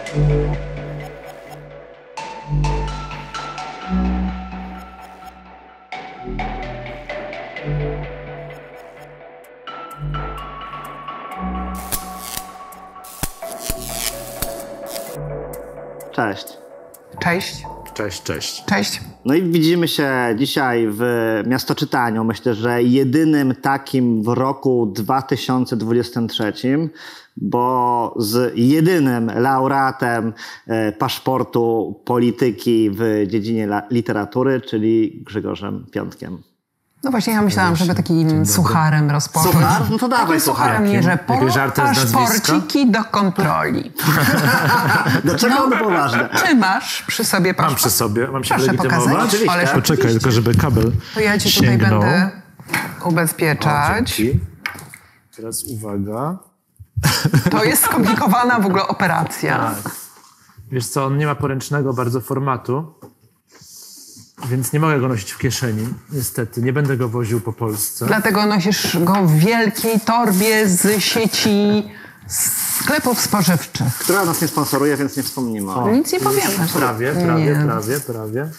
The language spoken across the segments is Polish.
Cześć. Cześć. Cześć, cześć. Cześć. No i widzimy się dzisiaj w Miastoczytaniu. Myślę, że jedynym takim w roku 2023, bo z jedynym laureatem paszportu polityki w dziedzinie literatury, czyli Grzegorzem Piątkiem. No właśnie, ja myślałam, żeby takim sucharem rozpocząć. Suchar? No to dawaj takim sucharem, nie, że paszporciki do kontroli. Dlaczego one poważne? Czy masz przy sobie paszport? Mam przy sobie, mam się Proszę legitymować. pokazać. Oczywiście. Poczekaj, tylko żeby kabel To ja cię sięgnął. tutaj będę ubezpieczać. Dzięki. Teraz uwaga. To jest skomplikowana w ogóle operacja. Tak. Wiesz co, on nie ma poręcznego bardzo formatu, więc nie mogę go nosić w kieszeni. Niestety, nie będę go woził po Polsce. Dlatego nosisz go w wielkiej torbie z sieci sklepów spożywczych. Która nas nie sponsoruje, więc nie wspomnimy. Nic nie powiemy. Prawie.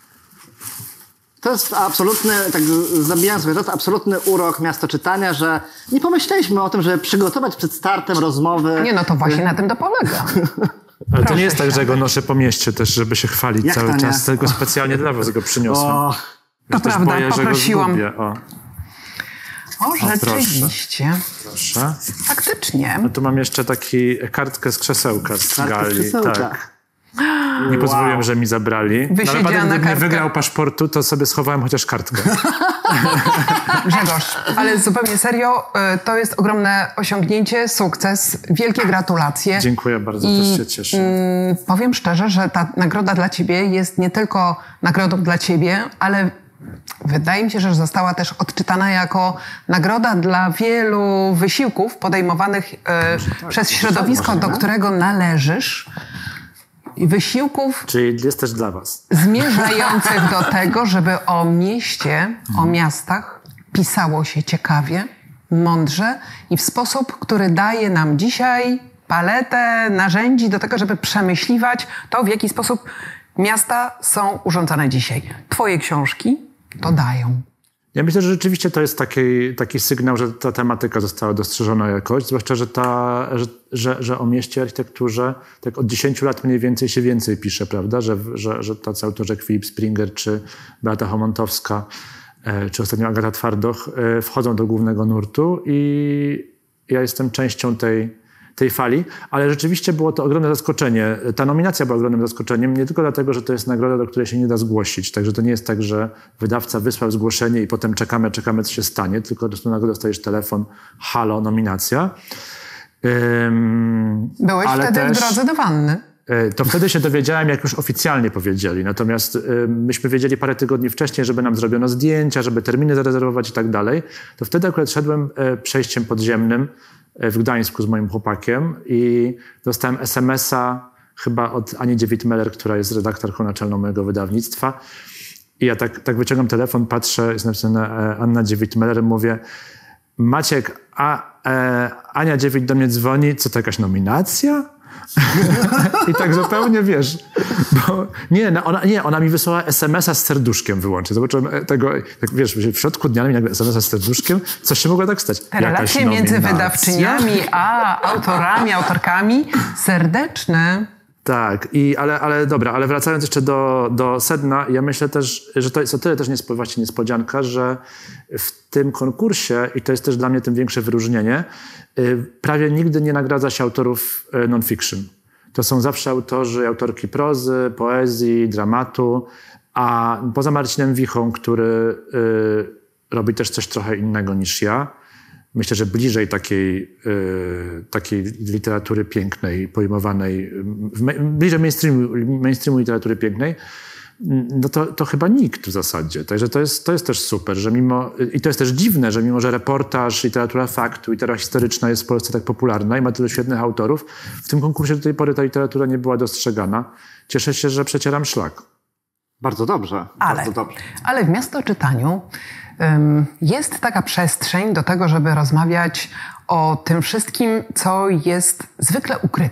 To jest absolutny, tak zabijając sobie, to jest absolutny urok Miastoczytania, że nie pomyśleliśmy o tym, żeby przygotować przed startem rozmowy. Nie, no to właśnie na tym to polega. Ale to Proszę nie jest tak, się. że go noszę po mieście też, żeby się chwalić Jak cały to czas, nie? tylko specjalnie dla was go przyniosłem. O, Ja To też prawda, boję, że go poprosiłam. zgubię. O, rzeczywiście. Proszę. Faktycznie. No tu mam jeszcze taki kartkę z krzesełka z gali. krzesełka. Tak. Nie pozwoliłem, że mi zabrali. Wysiedziana Ale gdybym nie kartka. wygrał paszportu, to sobie schowałem chociaż kartkę. Grzegorz, ale zupełnie serio, to jest ogromne osiągnięcie, sukces, wielkie gratulacje. Dziękuję bardzo, też się cieszę. Powiem szczerze, że ta nagroda dla ciebie jest nie tylko nagrodą dla ciebie, ale wydaje mi się, że została też odczytana jako nagroda dla wielu wysiłków podejmowanych przez środowisko, do którego należysz. I wysiłków Czyli jest też dla was. zmierzających do tego, żeby o mieście, o miastach pisało się ciekawie, mądrze i w sposób, który daje nam dzisiaj paletę narzędzi do tego, żeby przemyśliwać to, w jaki sposób miasta są urządzone dzisiaj. Twoje książki to dają. Ja myślę, że rzeczywiście to jest taki sygnał, że ta tematyka została dostrzeżona jakoś, zwłaszcza, że o mieście, architekturze tak od 10 lat mniej więcej się więcej pisze, prawda? Że tacy autorzy jak Filip Springer, czy Beata Homontowska, czy ostatnio Agata Twardoch wchodzą do głównego nurtu i ja jestem częścią tej fali, ale rzeczywiście było to ogromne zaskoczenie. Ta nominacja była ogromnym zaskoczeniem, nie tylko dlatego, że to jest nagroda, do której się nie da zgłosić. Także to nie jest tak, że wydawca wysłał zgłoszenie i potem czekamy, co się stanie, tylko po prostu nagle dostajesz telefon, halo, nominacja. Byłeś Ale wtedy też w drodze do wanny. To wtedy się dowiedziałem, jak już oficjalnie powiedzieli. Natomiast myśmy wiedzieli parę tygodni wcześniej, żeby nam zrobiono zdjęcia, żeby terminy zarezerwować i tak dalej. To wtedy akurat szedłem przejściem podziemnym w Gdańsku z moim chłopakiem i dostałem SMS-a chyba od Ani Dziewit-Meller, która jest redaktorką naczelną mojego wydawnictwa. I ja tak wyciągam telefon, patrzę, jest napisane Anna Dziewit-Meller, mówię: Maciek, Ania Dziewit do mnie dzwoni, co to jakaś nominacja? I tak zupełnie, wiesz, bo ona mi wysłała SMS-a z serduszkiem wyłącznie. Zobaczyłem tego, tak wiesz, w środku dnia mi nagle SMS-a z serduszkiem, coś się mogło tak stać. Relacje między wydawczyniami a autorami, autorkami serdeczne. Tak, ale dobra, ale wracając jeszcze do sedna, ja myślę też, że to jest o tyle też właściwie niespodzianka, że w tym konkursie, i to jest też dla mnie tym większe wyróżnienie, prawie nigdy nie nagradza się autorów non-fiction. To są zawsze autorzy, autorki prozy, poezji, dramatu, a poza Marcinem Wichą, który robi też coś trochę innego niż ja, myślę, że bliżej takiej literatury pięknej, pojmowanej, bliżej mainstreamu literatury pięknej, no to chyba nikt w zasadzie. Także to jest też super, że i to jest też dziwne, że mimo, że reportaż, literatura faktu, literatura historyczna jest w Polsce tak popularna i ma tylu świetnych autorów, w tym konkursie do tej pory ta literatura nie była dostrzegana. Cieszę się, że przecieram szlak. Bardzo dobrze. Bardzo dobrze. Ale w Miastoczytaniu jest taka przestrzeń do tego, żeby rozmawiać o tym wszystkim, co jest zwykle ukryte.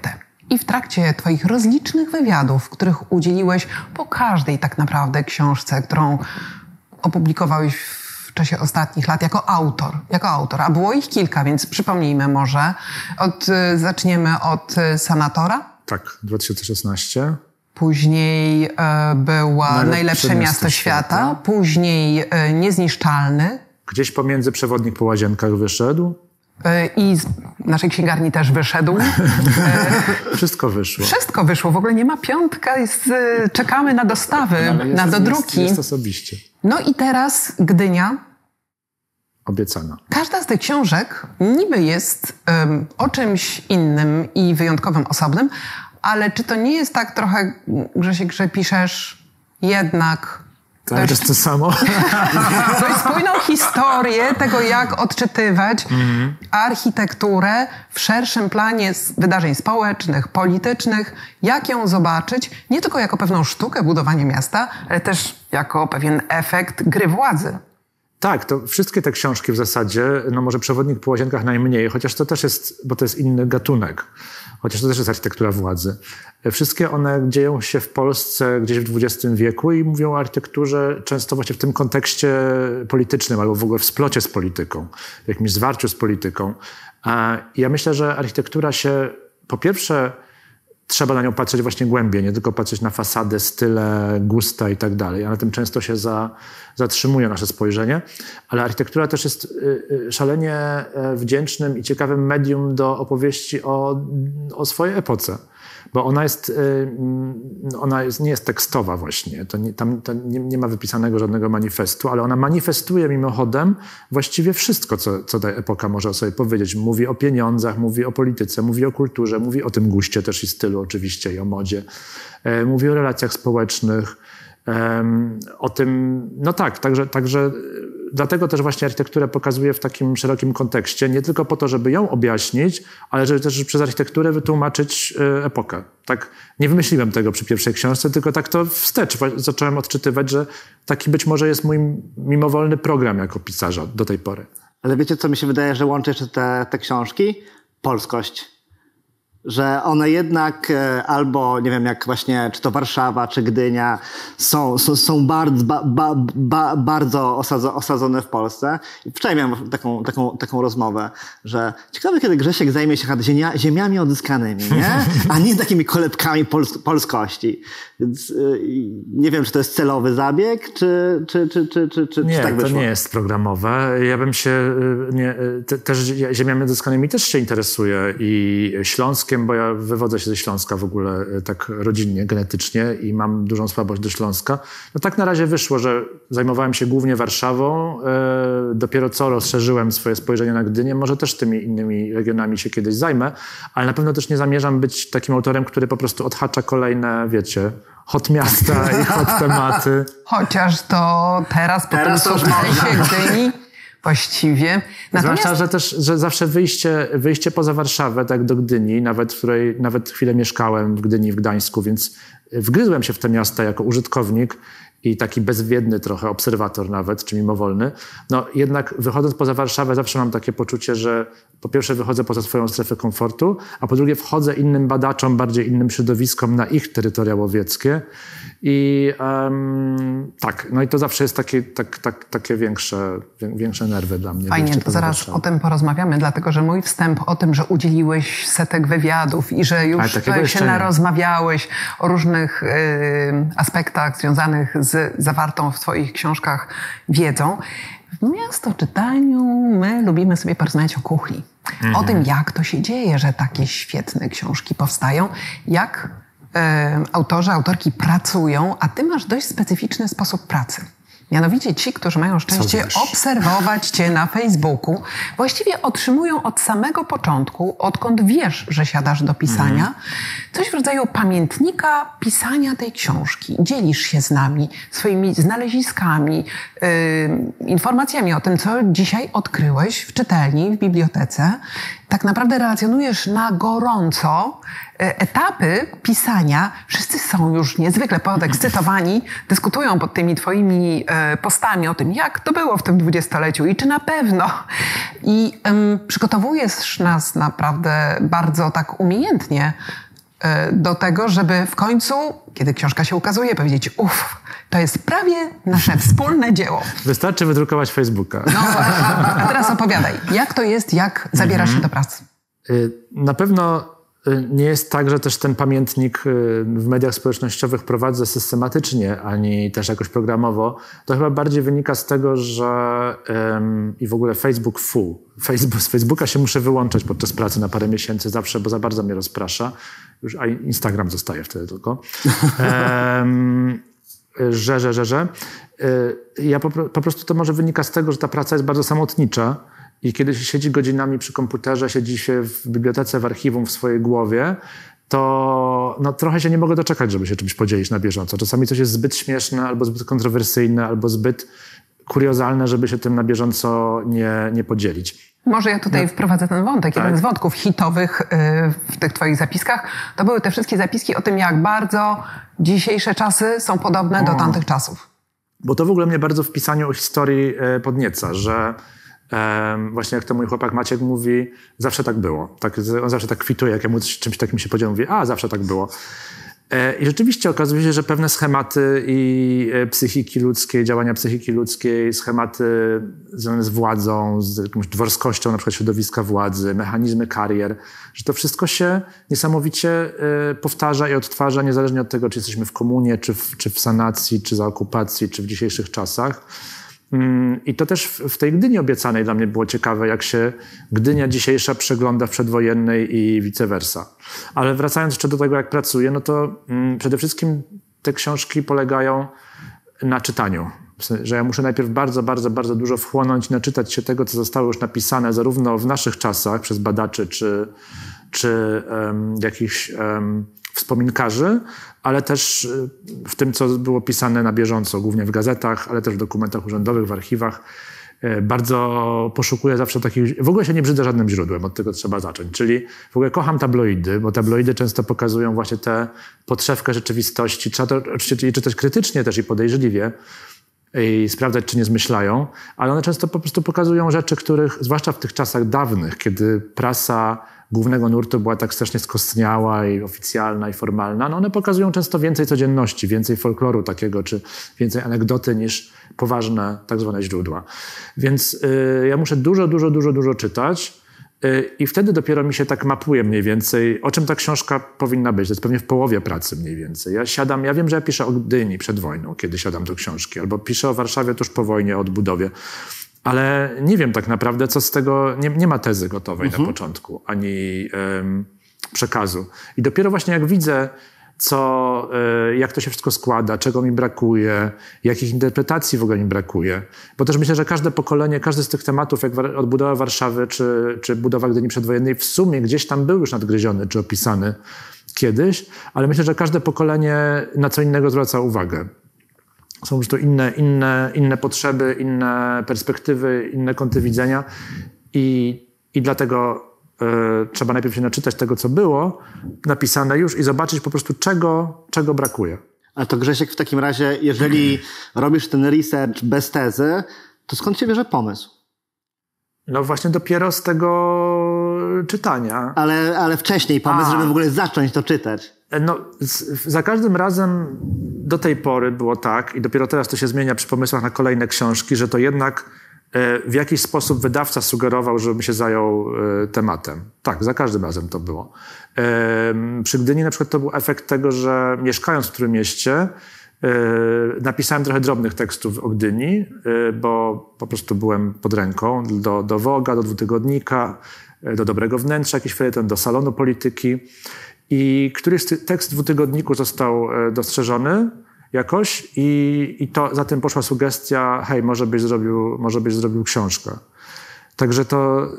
I w trakcie twoich rozlicznych wywiadów, których udzieliłeś po każdej tak naprawdę książce, którą opublikowałeś w czasie ostatnich lat jako autor, a było ich kilka, więc przypomnijmy może. Zaczniemy od Sanatora. Tak, 2016. Później była Najlepsze miasto świata. Później Niezniszczalny. Gdzieś pomiędzy Przewodnik po łazienkach wyszedł. I z naszej księgarni też wyszedł. Wszystko wyszło. Wszystko wyszło. W ogóle nie ma piątka. Czekamy na dostawy, na dodruki. Jest osobiście. No i teraz Gdynia. Obiecana. Każda z tych książek niby jest o czymś innym i wyjątkowym, osobnym, ale czy to nie jest tak trochę, Grzesiek, że piszesz jednak... To jest to samo. Dość spójną historię tego, jak odczytywać architekturę w szerszym planie wydarzeń społecznych, politycznych, jak ją zobaczyć, nie tylko jako pewną sztukę budowania miasta, ale też jako pewien efekt gry władzy. Tak, to wszystkie te książki w zasadzie, no może Przewodnik po łazienkach najmniej, chociaż to też jest, bo to jest inny gatunek. Chociaż to też jest architektura władzy. Wszystkie one dzieją się w Polsce gdzieś w XX wieku i mówią o architekturze często właśnie w tym kontekście politycznym albo w ogóle w splocie z polityką, w jakimś zwarciu z polityką. Ja myślę, że architektura się po pierwsze trzeba na nią patrzeć właśnie głębiej, nie tylko patrzeć na fasadę, style, gusta i tak dalej, a na tym często się zatrzymuje nasze spojrzenie, ale architektura też jest szalenie wdzięcznym i ciekawym medium do opowieści o swojej epoce, bo ona nie jest tekstowa właśnie, tam nie ma wypisanego żadnego manifestu, ale ona manifestuje mimochodem właściwie wszystko, co ta epoka może o sobie powiedzieć. Mówi o pieniądzach, mówi o polityce, mówi o kulturze, mówi o tym guście też i stylu oczywiście i o modzie, mówi o relacjach społecznych, o tym, no tak, także dlatego też właśnie architekturę pokazuje w takim szerokim kontekście, nie tylko po to, żeby ją objaśnić, ale żeby też przez architekturę wytłumaczyć epokę. Tak, nie wymyśliłem tego przy pierwszej książce, tylko tak to wstecz zacząłem odczytywać, że taki być może jest mój mimowolny program jako pisarza do tej pory. Ale wiecie, co mi się wydaje, że łączy jeszcze te książki? Polskość. Że one jednak albo, nie wiem, jak właśnie, czy to Warszawa, czy Gdynia, są bardzo osadzone w Polsce. I wczoraj miałem taką rozmowę, że ciekawe, kiedy Grzesiek zajmie się ziemiami odzyskanymi, nie? A nie takimi kolebkami polskości. Więc nie wiem, czy to jest celowy zabieg, czy nie, tak wyszło? To nie jest programowe. Ja bym się też ziemiami odzyskanymi też się interesuję i Śląskiem, bo ja wywodzę się ze Śląska w ogóle tak rodzinnie, genetycznie i mam dużą słabość do Śląska. No tak na razie wyszło, że zajmowałem się głównie Warszawą, dopiero co rozszerzyłem swoje spojrzenie na Gdynię, może też tymi innymi regionami się kiedyś zajmę, ale na pewno też nie zamierzam być takim autorem, który po prostu odhacza kolejne, wiecie, hot miasta i hot tematy. Chociaż to teraz po tym sukcesie Gdyni właściwie. Zwłaszcza, że zawsze wyjście poza Warszawę, tak do Gdyni, w której nawet chwilę mieszkałem w Gdyni, w Gdańsku, więc wgryzłem się w te miasta jako użytkownik i taki bezwiedny trochę obserwator nawet, czy mimowolny. No jednak wychodząc poza Warszawę zawsze mam takie poczucie, że po pierwsze wychodzę poza swoją strefę komfortu, a po drugie wchodzę innym badaczom, bardziej innym środowiskom na ich terytoria łowieckie. I tak, no i to zawsze jest takie większe nerwy dla mnie. Fajnie, to zaraz o tym porozmawiamy, dlatego że mój wstęp o tym, że udzieliłeś setek wywiadów i że już się narozmawiałeś o różnych aspektach związanych z zawartą w twoich książkach wiedzą. W Miastoczytaniu my lubimy sobie porozmawiać o kuchni. O tym, jak to się dzieje, że takie świetne książki powstają, jak autorzy, autorki pracują, a ty masz dość specyficzny sposób pracy. Mianowicie ci, którzy mają szczęście obserwować cię na Facebooku, właściwie otrzymują od samego początku, odkąd wiesz, że siadasz do pisania, coś w rodzaju pamiętnika pisania tej książki. Dzielisz się z nami swoimi znaleziskami, informacjami o tym, co dzisiaj odkryłeś w czytelni, w bibliotece. Tak naprawdę relacjonujesz na gorąco etapy pisania. Wszyscy są już niezwykle podekscytowani, dyskutują pod tymi twoimi postami o tym, jak to było w tym 20-leciu i czy na pewno. I przygotowujesz nas naprawdę bardzo tak umiejętnie do tego, żeby w końcu, kiedy książka się ukazuje, powiedzieć, to jest prawie nasze wspólne dzieło. Wystarczy wydrukować Facebooka. No, a teraz opowiadaj, jak to jest, jak zabierasz się do pracy? Na pewno nie jest tak, że też ten pamiętnik w mediach społecznościowych prowadzę systematycznie, ani też jakoś programowo. To chyba bardziej wynika z tego, że i w ogóle z Facebooka się muszę wyłączać podczas pracy na parę miesięcy zawsze, bo za bardzo mnie rozprasza. A Instagram zostaje wtedy tylko. Ja po prostu to może wynika z tego, że ta praca jest bardzo samotnicza i kiedy się siedzi godzinami przy komputerze, siedzi się w bibliotece, w archiwum w swojej głowie, to trochę się nie mogę doczekać, żeby się czymś podzielić na bieżąco. Czasami coś jest zbyt śmieszne, albo zbyt kontrowersyjne, albo zbyt kuriozalne, żeby się tym na bieżąco nie podzielić. Może ja tutaj wprowadzę ten wątek. Tak. Jeden z wątków hitowych w tych twoich zapiskach to były te wszystkie zapiski o tym, jak bardzo dzisiejsze czasy są podobne do tamtych czasów. Bo to w ogóle mnie bardzo w pisaniu o historii podnieca, że właśnie jak to mój chłopak Maciek mówi, zawsze tak było. On zawsze tak kwituje, jak ja mu czymś takim się podzielę, mówi, zawsze tak było. I rzeczywiście okazuje się, że pewne schematy i psychiki ludzkiej, działania psychiki ludzkiej, schematy związane z władzą, z jakąś dworskością, na przykład środowiska władzy, mechanizmy karier, że to wszystko się niesamowicie powtarza i odtwarza, niezależnie od tego, czy jesteśmy w komunie, czy w sanacji, czy za okupacji, czy w dzisiejszych czasach. I to też w tej Gdyni obiecanej dla mnie było ciekawe, jak się Gdynia dzisiejsza przegląda w przedwojennej i vice versa. Ale wracając jeszcze do tego, jak pracuję, no to przede wszystkim te książki polegają na czytaniu. Że ja muszę najpierw bardzo, bardzo, bardzo dużo wchłonąć, naczytać się tego, co zostało już napisane zarówno w naszych czasach przez badaczy, czy jakichś wspominkarzy, ale też w tym, co było pisane na bieżąco, głównie w gazetach, ale też w dokumentach urzędowych, w archiwach. Bardzo poszukuję zawsze takich... W ogóle się nie brzydzę żadnym źródłem, od tego trzeba zacząć. Czyli w ogóle kocham tabloidy, bo tabloidy często pokazują właśnie tę podszewkę rzeczywistości. Trzeba to oczywiście czytać krytycznie też i podejrzliwie i sprawdzać, czy nie zmyślają, ale one często po prostu pokazują rzeczy, których, zwłaszcza w tych czasach dawnych, kiedy prasa głównego nurtu była tak strasznie skostniała i oficjalna i formalna, no one pokazują często więcej codzienności, więcej folkloru takiego, czy więcej anegdoty niż poważne tak zwane źródła. Więc ja muszę dużo czytać i wtedy dopiero mi się tak mapuje mniej więcej, o czym ta książka powinna być. To jest pewnie w połowie pracy mniej więcej. Ja wiem, że ja piszę o Gdyni przed wojną, kiedy siadam do książki, albo piszę o Warszawie tuż po wojnie, o odbudowie. Ale nie wiem tak naprawdę, co z tego... Nie ma tezy gotowej na początku, ani przekazu. I dopiero właśnie jak widzę, jak to się wszystko składa, czego mi brakuje, jakich interpretacji w ogóle mi brakuje. Bo też myślę, że każde pokolenie, każdy z tych tematów, jak odbudowa Warszawy, czy budowa Gdyni przedwojennej, w sumie gdzieś tam był już nadgryziony, czy opisany kiedyś, ale myślę, że każde pokolenie na co innego zwraca uwagę. Są już to inne potrzeby, inne perspektywy, inne kąty widzenia i dlatego trzeba najpierw się naczytać tego, co było napisane już i zobaczyć po prostu, czego brakuje. Ale to Grzesiek w takim razie, jeżeli robisz ten research bez tezy, to skąd się bierze pomysł? No właśnie dopiero z tego czytania. Ale wcześniej pomysł, żeby w ogóle zacząć to czytać. No, za każdym razem do tej pory było tak i dopiero teraz to się zmienia przy pomysłach na kolejne książki, że to jednak w jakiś sposób wydawca sugerował, żebym się zajął tematem. Tak, za każdym razem to było. Przy Gdyni na przykład to był efekt tego, że mieszkając w którym mieście napisałem trochę drobnych tekstów o Gdyni, bo po prostu byłem pod ręką do Woga, do Dwutygodnika, do Dobrego Wnętrza, jakiś felieton, do Salonu Polityki. I któryś tekst w Dwutygodniku został dostrzeżony jakoś i to za tym poszła sugestia, hej, może byś zrobił książkę. Także to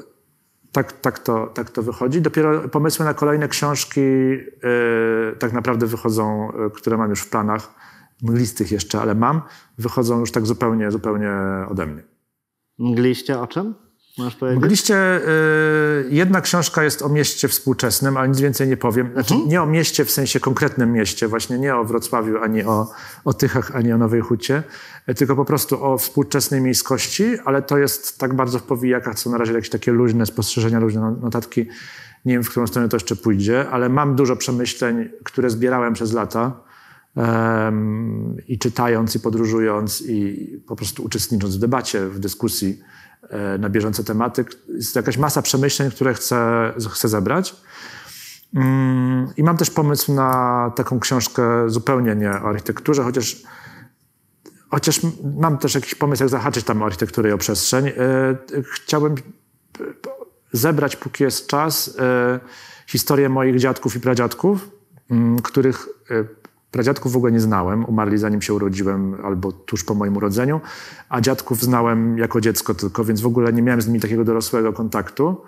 tak to wychodzi. Dopiero pomysły na kolejne książki tak naprawdę wychodzą, które mam już w planach, mglistych jeszcze, ale wychodzą już tak zupełnie ode mnie. Mgliście o czym? Mgliście, jedna książka jest o mieście współczesnym, ale nic więcej nie powiem. Znaczy nie o mieście w sensie konkretnym mieście, właśnie nie o Wrocławiu, ani o Tychach, ani o Nowej Hucie, tylko po prostu o współczesnej miejskości, ale to jest tak bardzo w powijakach, co na razie jakieś takie luźne spostrzeżenia, luźne notatki. Nie wiem, w którą stronę to jeszcze pójdzie, ale mam dużo przemyśleń, które zbierałem przez lata i czytając, i podróżując, i po prostu uczestnicząc w debacie, w dyskusji na bieżące tematy. Jest jakaś masa przemyśleń, które chcę zebrać. I mam też pomysł na taką książkę zupełnie nie o architekturze, chociaż mam też jakiś pomysł, jak zahaczyć tam o architekturę i o przestrzeń. Chciałbym zebrać, póki jest czas, historię moich dziadków i pradziadków, których pradziadków w ogóle nie znałem. Umarli zanim się urodziłem albo tuż po moim urodzeniu, a dziadków znałem jako dziecko tylko, więc w ogóle nie miałem z nimi takiego dorosłego kontaktu.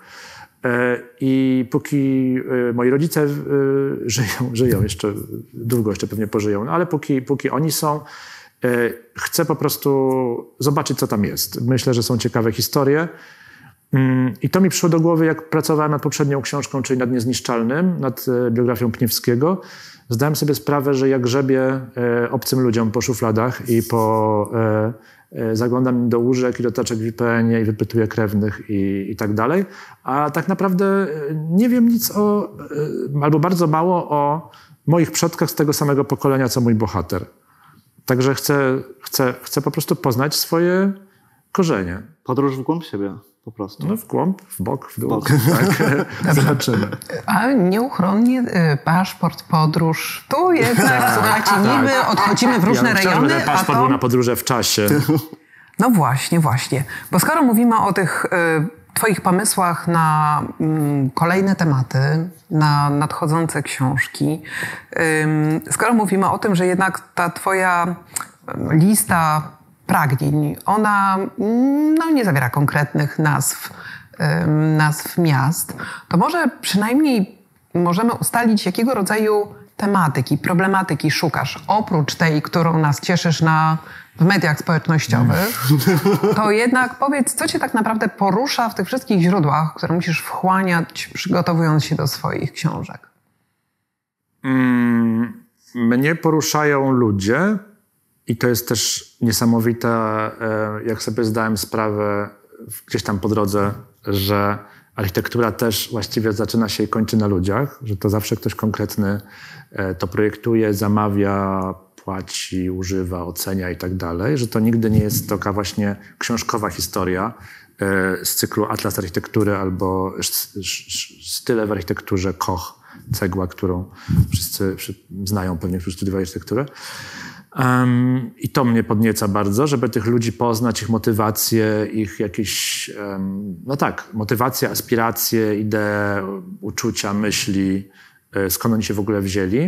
I póki moi rodzice żyją jeszcze, długo jeszcze pewnie pożyją, no ale póki oni są, chcę po prostu zobaczyć, co tam jest. Myślę, że są ciekawe historie. I to mi przyszło do głowy, jak pracowałem nad poprzednią książką, czyli nad Niezniszczalnym, nad biografią Pniewskiego. Zdałem sobie sprawę, że jak grzebię obcym ludziom po szufladach i zaglądam do łóżek i do taczek w IPN-ie i wypytuję krewnych i tak dalej. A tak naprawdę nie wiem nic albo bardzo mało o moich przodkach z tego samego pokolenia, co mój bohater. Także chcę po prostu poznać swoje korzenie. Podróż w głąb siebie. Po prostu. No w głąb, w bok, w dół. Tak, zobaczymy. A nieuchronnie paszport, podróż. Tu jednak, słuchajcie, niby odchodzimy w różne rejony. Ten paszport był na podróże w czasie. No właśnie. Bo skoro mówimy o tych twoich pomysłach na kolejne tematy, na nadchodzące książki, skoro mówimy o tym, że jednak ta twoja lista pragnień, ona nie zawiera konkretnych nazw miast, to może przynajmniej możemy ustalić, jakiego rodzaju tematyki, problematyki szukasz. Oprócz tej, którą nas cieszysz w mediach społecznościowych, to jednak powiedz, co cię tak naprawdę porusza w tych wszystkich źródłach, które musisz wchłaniać, przygotowując się do swoich książek. Mnie poruszają ludzie. I to jest też niesamowite, jak sobie zdałem sprawę gdzieś tam po drodze, że architektura też właściwie zaczyna się i kończy na ludziach, że to zawsze ktoś konkretny to projektuje, zamawia, płaci, używa, ocenia i tak dalej, że to nigdy nie jest taka właśnie książkowa historia z cyklu Atlas Architektury albo Style w architekturze, Koch, cegła, którą wszyscy znają pewnie, którzy studiowali architekturę. I to mnie podnieca bardzo, żeby tych ludzi poznać, ich motywacje, ich jakieś, motywacje, aspiracje, idee, uczucia, myśli, skąd oni się w ogóle wzięli.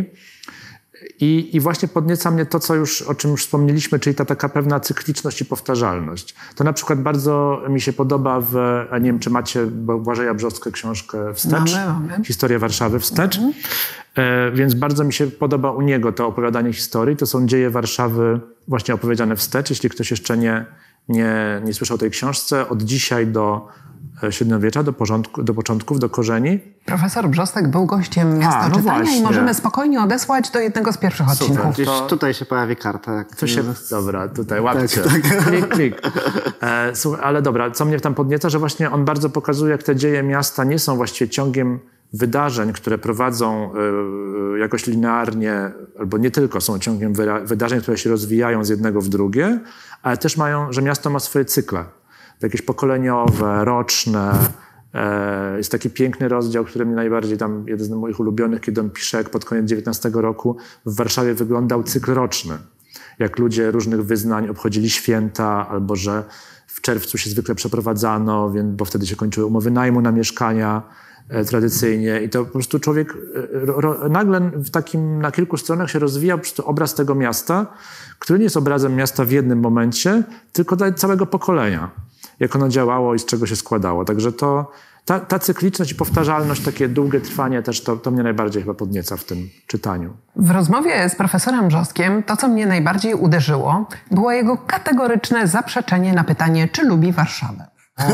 I właśnie podnieca mnie to, o czym już wspomnieliśmy, czyli ta taka pewna cykliczność i powtarzalność. To na przykład bardzo mi się podoba nie wiem, czy macie Błażeja Brzostkę książkę Wstecz, Mamy. Historia Warszawy Wstecz. Więc bardzo mi się podoba u niego to opowiadanie historii. To są dzieje Warszawy właśnie opowiedziane wstecz. Jeśli ktoś jeszcze nie słyszał o tej książce, od dzisiaj do średniowiecza, do początków, do korzeni. Profesor Brzostek był gościem Miasta Czytania właśnie. I możemy spokojnie odesłać do jednego z pierwszych odcinków. Gdzieś tutaj się pojawi karta. Dobra, tutaj łapcie. Klik. Ale dobra, co mnie tam podnieca, że właśnie on bardzo pokazuje, jak te dzieje miasta nie są właściwie ciągiem wydarzeń, które prowadzą jakoś linearnie, albo nie tylko są ciągiem wydarzeń, które się rozwijają z jednego w drugie, ale też że miasto ma swoje cykle. Jakieś pokoleniowe, roczne. Jest taki piękny rozdział, który mnie najbardziej jeden z moich ulubionych, kiedy on pisze, jak pod koniec XIX roku w Warszawie wyglądał cykl roczny. Jak ludzie różnych wyznań obchodzili święta, albo że w czerwcu się zwykle przeprowadzano, bo wtedy się kończyły umowy najmu na mieszkania tradycyjnie i to po prostu człowiek nagle na kilku stronach się rozwija po prostu obraz tego miasta, który nie jest obrazem miasta w jednym momencie, tylko całego pokolenia, jak ono działało i z czego się składało. Także ta cykliczność i powtarzalność, takie długie trwanie też to mnie najbardziej chyba podnieca w tym czytaniu. W rozmowie z profesorem Brzostkiem to, co mnie najbardziej uderzyło, było jego kategoryczne zaprzeczenie na pytanie, czy lubi Warszawę.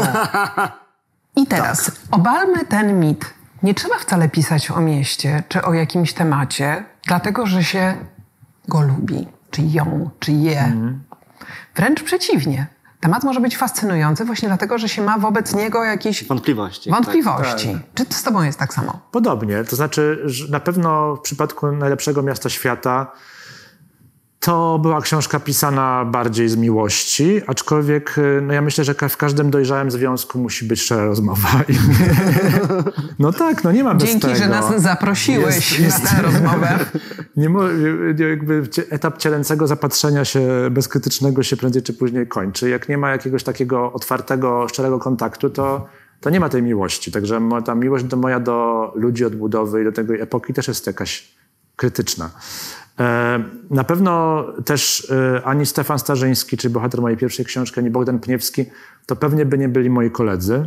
I teraz obalmy ten mit. Nie trzeba wcale pisać o mieście czy o jakimś temacie, dlatego że się go lubi, czy ją, czy je. Wręcz przeciwnie. temat może być fascynujący właśnie dlatego, że się ma wobec niego jakieś Wątpliwości. wątpliwości. Czy to z tobą jest tak samo? Podobnie. To znaczy, że na pewno w przypadku Najlepszego Miasta Świata to była książka pisana bardziej z miłości, aczkolwiek no ja myślę, że w każdym dojrzałym związku musi być szczera rozmowa. No tak, no nie ma bez tego. Dzięki, że nas zaprosiłeś na tę rozmowę. Jakby etap cielęcego zapatrzenia się bezkrytycznego się prędzej czy później kończy. Jak nie ma jakiegoś takiego otwartego, szczerego kontaktu, to nie ma tej miłości. Także ta miłość moja do ludzi, odbudowy i do tej epoki też jest jakaś krytyczna. Na pewno też ani Stefan Starzyński, czyli bohater mojej pierwszej książki, ani Bogdan Pniewski, to pewnie by nie byli moi koledzy.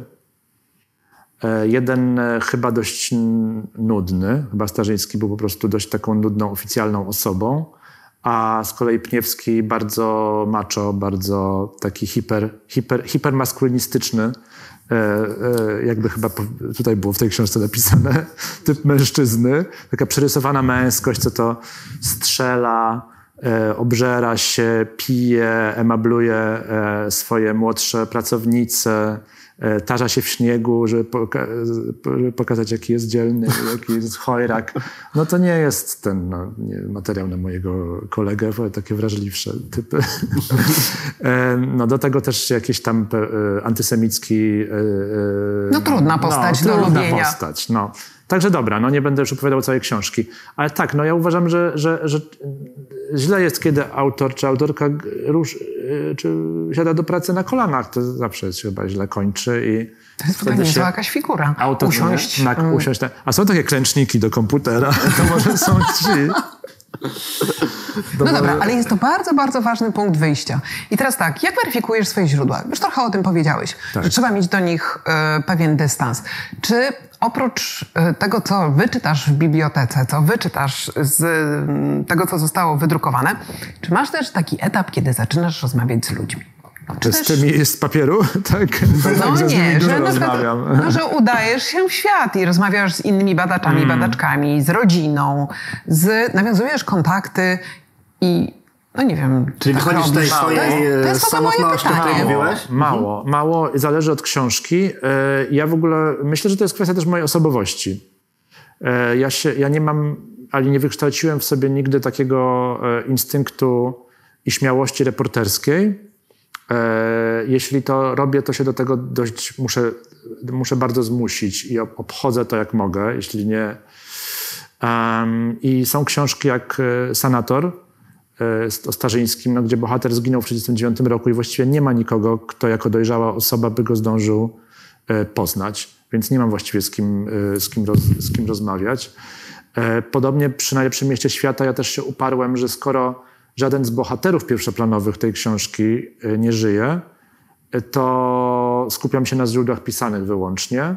Jeden chyba dość nudny, chyba Starzyński był po prostu dość taką nudną, oficjalną osobą, a z kolei Pniewski bardzo macho, bardzo taki hipermaskulinistyczny, jakby chyba tutaj było w tej książce napisane, typ mężczyzny, taka przerysowana męskość, co to strzela, obżera się, pije, emabluje swoje młodsze pracownice, tarza się w śniegu, żeby pokazać, jaki jest dzielny, jaki jest chojrak. No to nie jest ten materiał na mojego kolegę, ale takie wrażliwsze typy. No do tego też jakiś tam antysemicki... No trudna postać do lubienia. Trudna postać, no. Także dobra, no nie będę już opowiadał całej książki. Ale tak, no ja uważam, że źle jest, kiedy autor czy autorka czy siada do pracy na kolanach. To zawsze się chyba źle kończy. I to jest chyba niezła jakaś figura. Usiąść. Usiąść. A są takie klęczniki do komputera, to może są ci. No dobra, ale jest to bardzo, bardzo ważny punkt wyjścia. I teraz tak, jak weryfikujesz swoje źródła? Już trochę o tym powiedziałeś, że trzeba mieć do nich pewien dystans. Czy oprócz tego, co wyczytasz w bibliotece, co wyczytasz z tego, co zostało wydrukowane, czy masz też taki etap, kiedy zaczynasz rozmawiać z ludźmi? Czy z tymi z papieru? Tak. No nie, że na przykład, że udajesz się w świat i rozmawiasz z innymi badaczami, badaczkami, z rodziną, nawiązujesz kontakty i no nie wiem. Czyli tak wychodzisz z tej swojej samotności, o której mówiłeś? Mało. Zależy od książki. Ja w ogóle myślę, że to jest kwestia też mojej osobowości. Ja nie mam, ale nie wykształciłem w sobie nigdy takiego instynktu i śmiałości reporterskiej. Jeśli to robię, to się do tego dość muszę bardzo zmusić i obchodzę to jak mogę, jeśli nie. I są książki jak Sanator o Starzyńskim, gdzie bohater zginął w 1939 roku i właściwie nie ma nikogo, kto jako dojrzała osoba by go zdążył poznać, więc nie mam właściwie z kim rozmawiać. Podobnie przy Najlepszym Mieście Świata ja też się uparłem, że skoro żaden z bohaterów pierwszoplanowych tej książki nie żyje, to skupiam się na źródłach pisanych wyłącznie.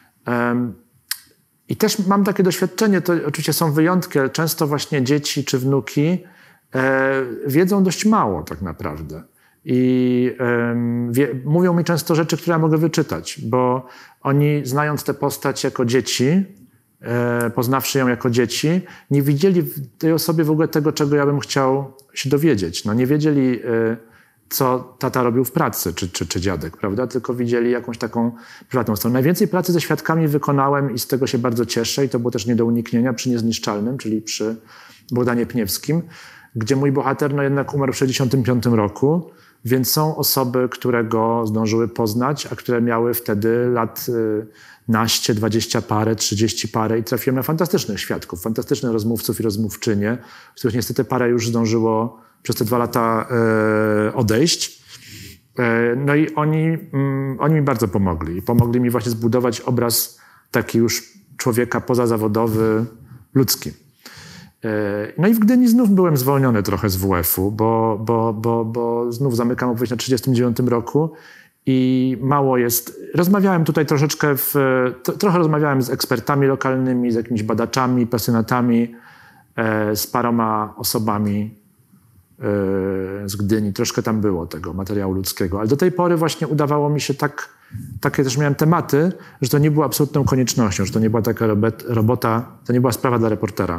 I też mam takie doświadczenie, to oczywiście są wyjątki, ale często właśnie dzieci czy wnuki wiedzą dość mało tak naprawdę. I mówią mi często rzeczy, które ja mogę wyczytać, bo oni znając tę postać jako dzieci, poznawszy ją jako dzieci, nie widzieli w tej osobie w ogóle tego, czego ja bym chciał się dowiedzieć. No nie wiedzieli, co tata robił w pracy, czy dziadek, prawda? Tylko widzieli jakąś taką prywatną stronę. Najwięcej pracy ze świadkami wykonałem i z tego się bardzo cieszę i to było też nie do uniknienia przy Niezniszczalnym, czyli przy Bogdanie Pniewskim, gdzie mój bohater jednak umarł w 1965 roku, więc są osoby, które go zdążyły poznać, a które miały wtedy lat 15, 20 parę, 30 parę i trafiłem na fantastycznych świadków, fantastycznych rozmówców i rozmówczynie, z których niestety parę już zdążyło przez te 2 lata odejść. No i oni mi bardzo pomogli. Pomogli mi właśnie zbudować obraz taki już człowieka pozazawodowy, ludzki. No i w Gdyni znów byłem zwolniony trochę z WF-u, bo znów zamykam opowieść na 1939 roku i mało jest... Rozmawiałem tutaj troszeczkę trochę rozmawiałem z ekspertami lokalnymi, z jakimiś badaczami, pasjonatami, z paroma osobami z Gdyni. Troszkę tam było tego materiału ludzkiego, ale do tej pory właśnie udawało mi się takie też miałem tematy, że to nie było absolutną koniecznością, że to nie była taka robota, to nie była sprawa dla reportera.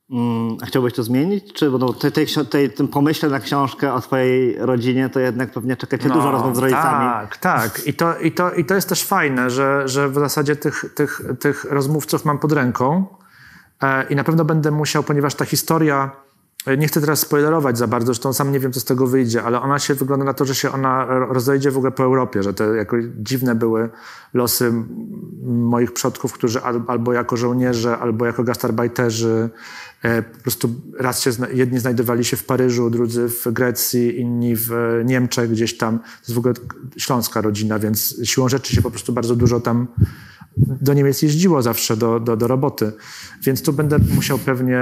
A chciałbyś to zmienić? Czy bo tym pomyśle na książkę o twojej rodzinie, to jednak pewnie czeka cię dużo rozmów z rodzicami. Tak. I to jest też fajne, że w zasadzie tych rozmówców mam pod ręką i na pewno będę musiał, ponieważ ta historia, nie chcę teraz spoilerować za bardzo, zresztą sam nie wiem, co z tego wyjdzie, ale ona się wygląda na to, że się ona rozejdzie w ogóle po Europie, że te jakoś dziwne były losy moich przodków, którzy albo jako żołnierze, albo jako gastarbajterzy po prostu jedni znajdowali się w Paryżu, drudzy w Grecji, inni w Niemczech gdzieś tam. To jest w ogóle śląska rodzina, więc siłą rzeczy się po prostu bardzo dużo tam do Niemiec jeździło zawsze do roboty. Więc tu będę musiał pewnie...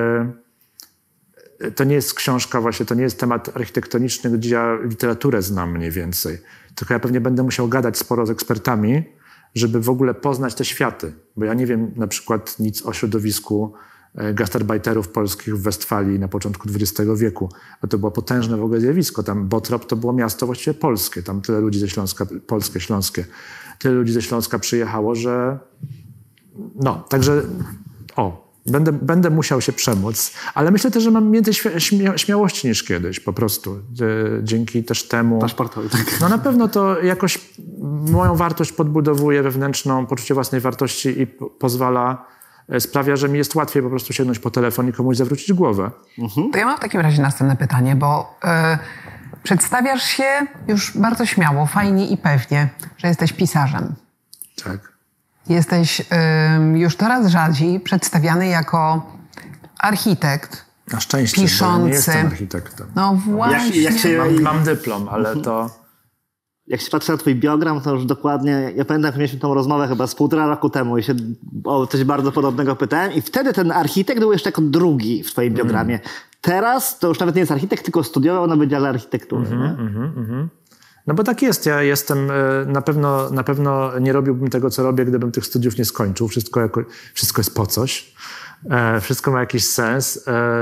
To nie jest książka właśnie, to nie jest temat architektoniczny, gdzie ja literaturę znam mniej więcej. Tylko ja pewnie będę musiał gadać sporo z ekspertami, żeby w ogóle poznać te światy. Bo ja nie wiem na przykład nic o środowisku gastarbajterów polskich w Westfalii na początku XX wieku. Bo to było potężne w ogóle zjawisko. Tam Bottrop to było miasto właściwie polskie. Tam tyle ludzi ze Śląska, polskie, śląskie, tyle ludzi ze Śląska przyjechało, że no, także Będę musiał się przemóc, ale myślę też, że mam więcej śmiałości niż kiedyś po prostu. Dzięki też temu... Paszportowi, tak. No na pewno to jakoś moją wartość podbudowuje wewnętrzną, poczucie własnej wartości i sprawia, że mi jest łatwiej po prostu sięgnąć po telefon i komuś zawrócić głowę. To ja mam w takim razie następne pytanie, bo przedstawiasz się już bardzo śmiało, fajnie i pewnie, że jesteś pisarzem. Tak. Jesteś już coraz rzadziej przedstawiany jako architekt. Na szczęście, piszący. Bo ja nie jestem architektem. No właśnie. Mam dyplom, ale to... Jak się patrzy na twój biogram, to już dokładnie... Ja pamiętam, jak mieliśmy tą rozmowę chyba z 1,5 roku temu i się o coś bardzo podobnego pytałem i wtedy ten architekt był jeszcze jako drugi w twoim biogramie. Teraz to już nawet nie jest architekt, tylko studiował na Wydziale Architektury. No bo tak jest. Ja jestem, na pewno nie robiłbym tego, co robię, gdybym tych studiów nie skończył. Wszystko jest po coś. Wszystko ma jakiś sens.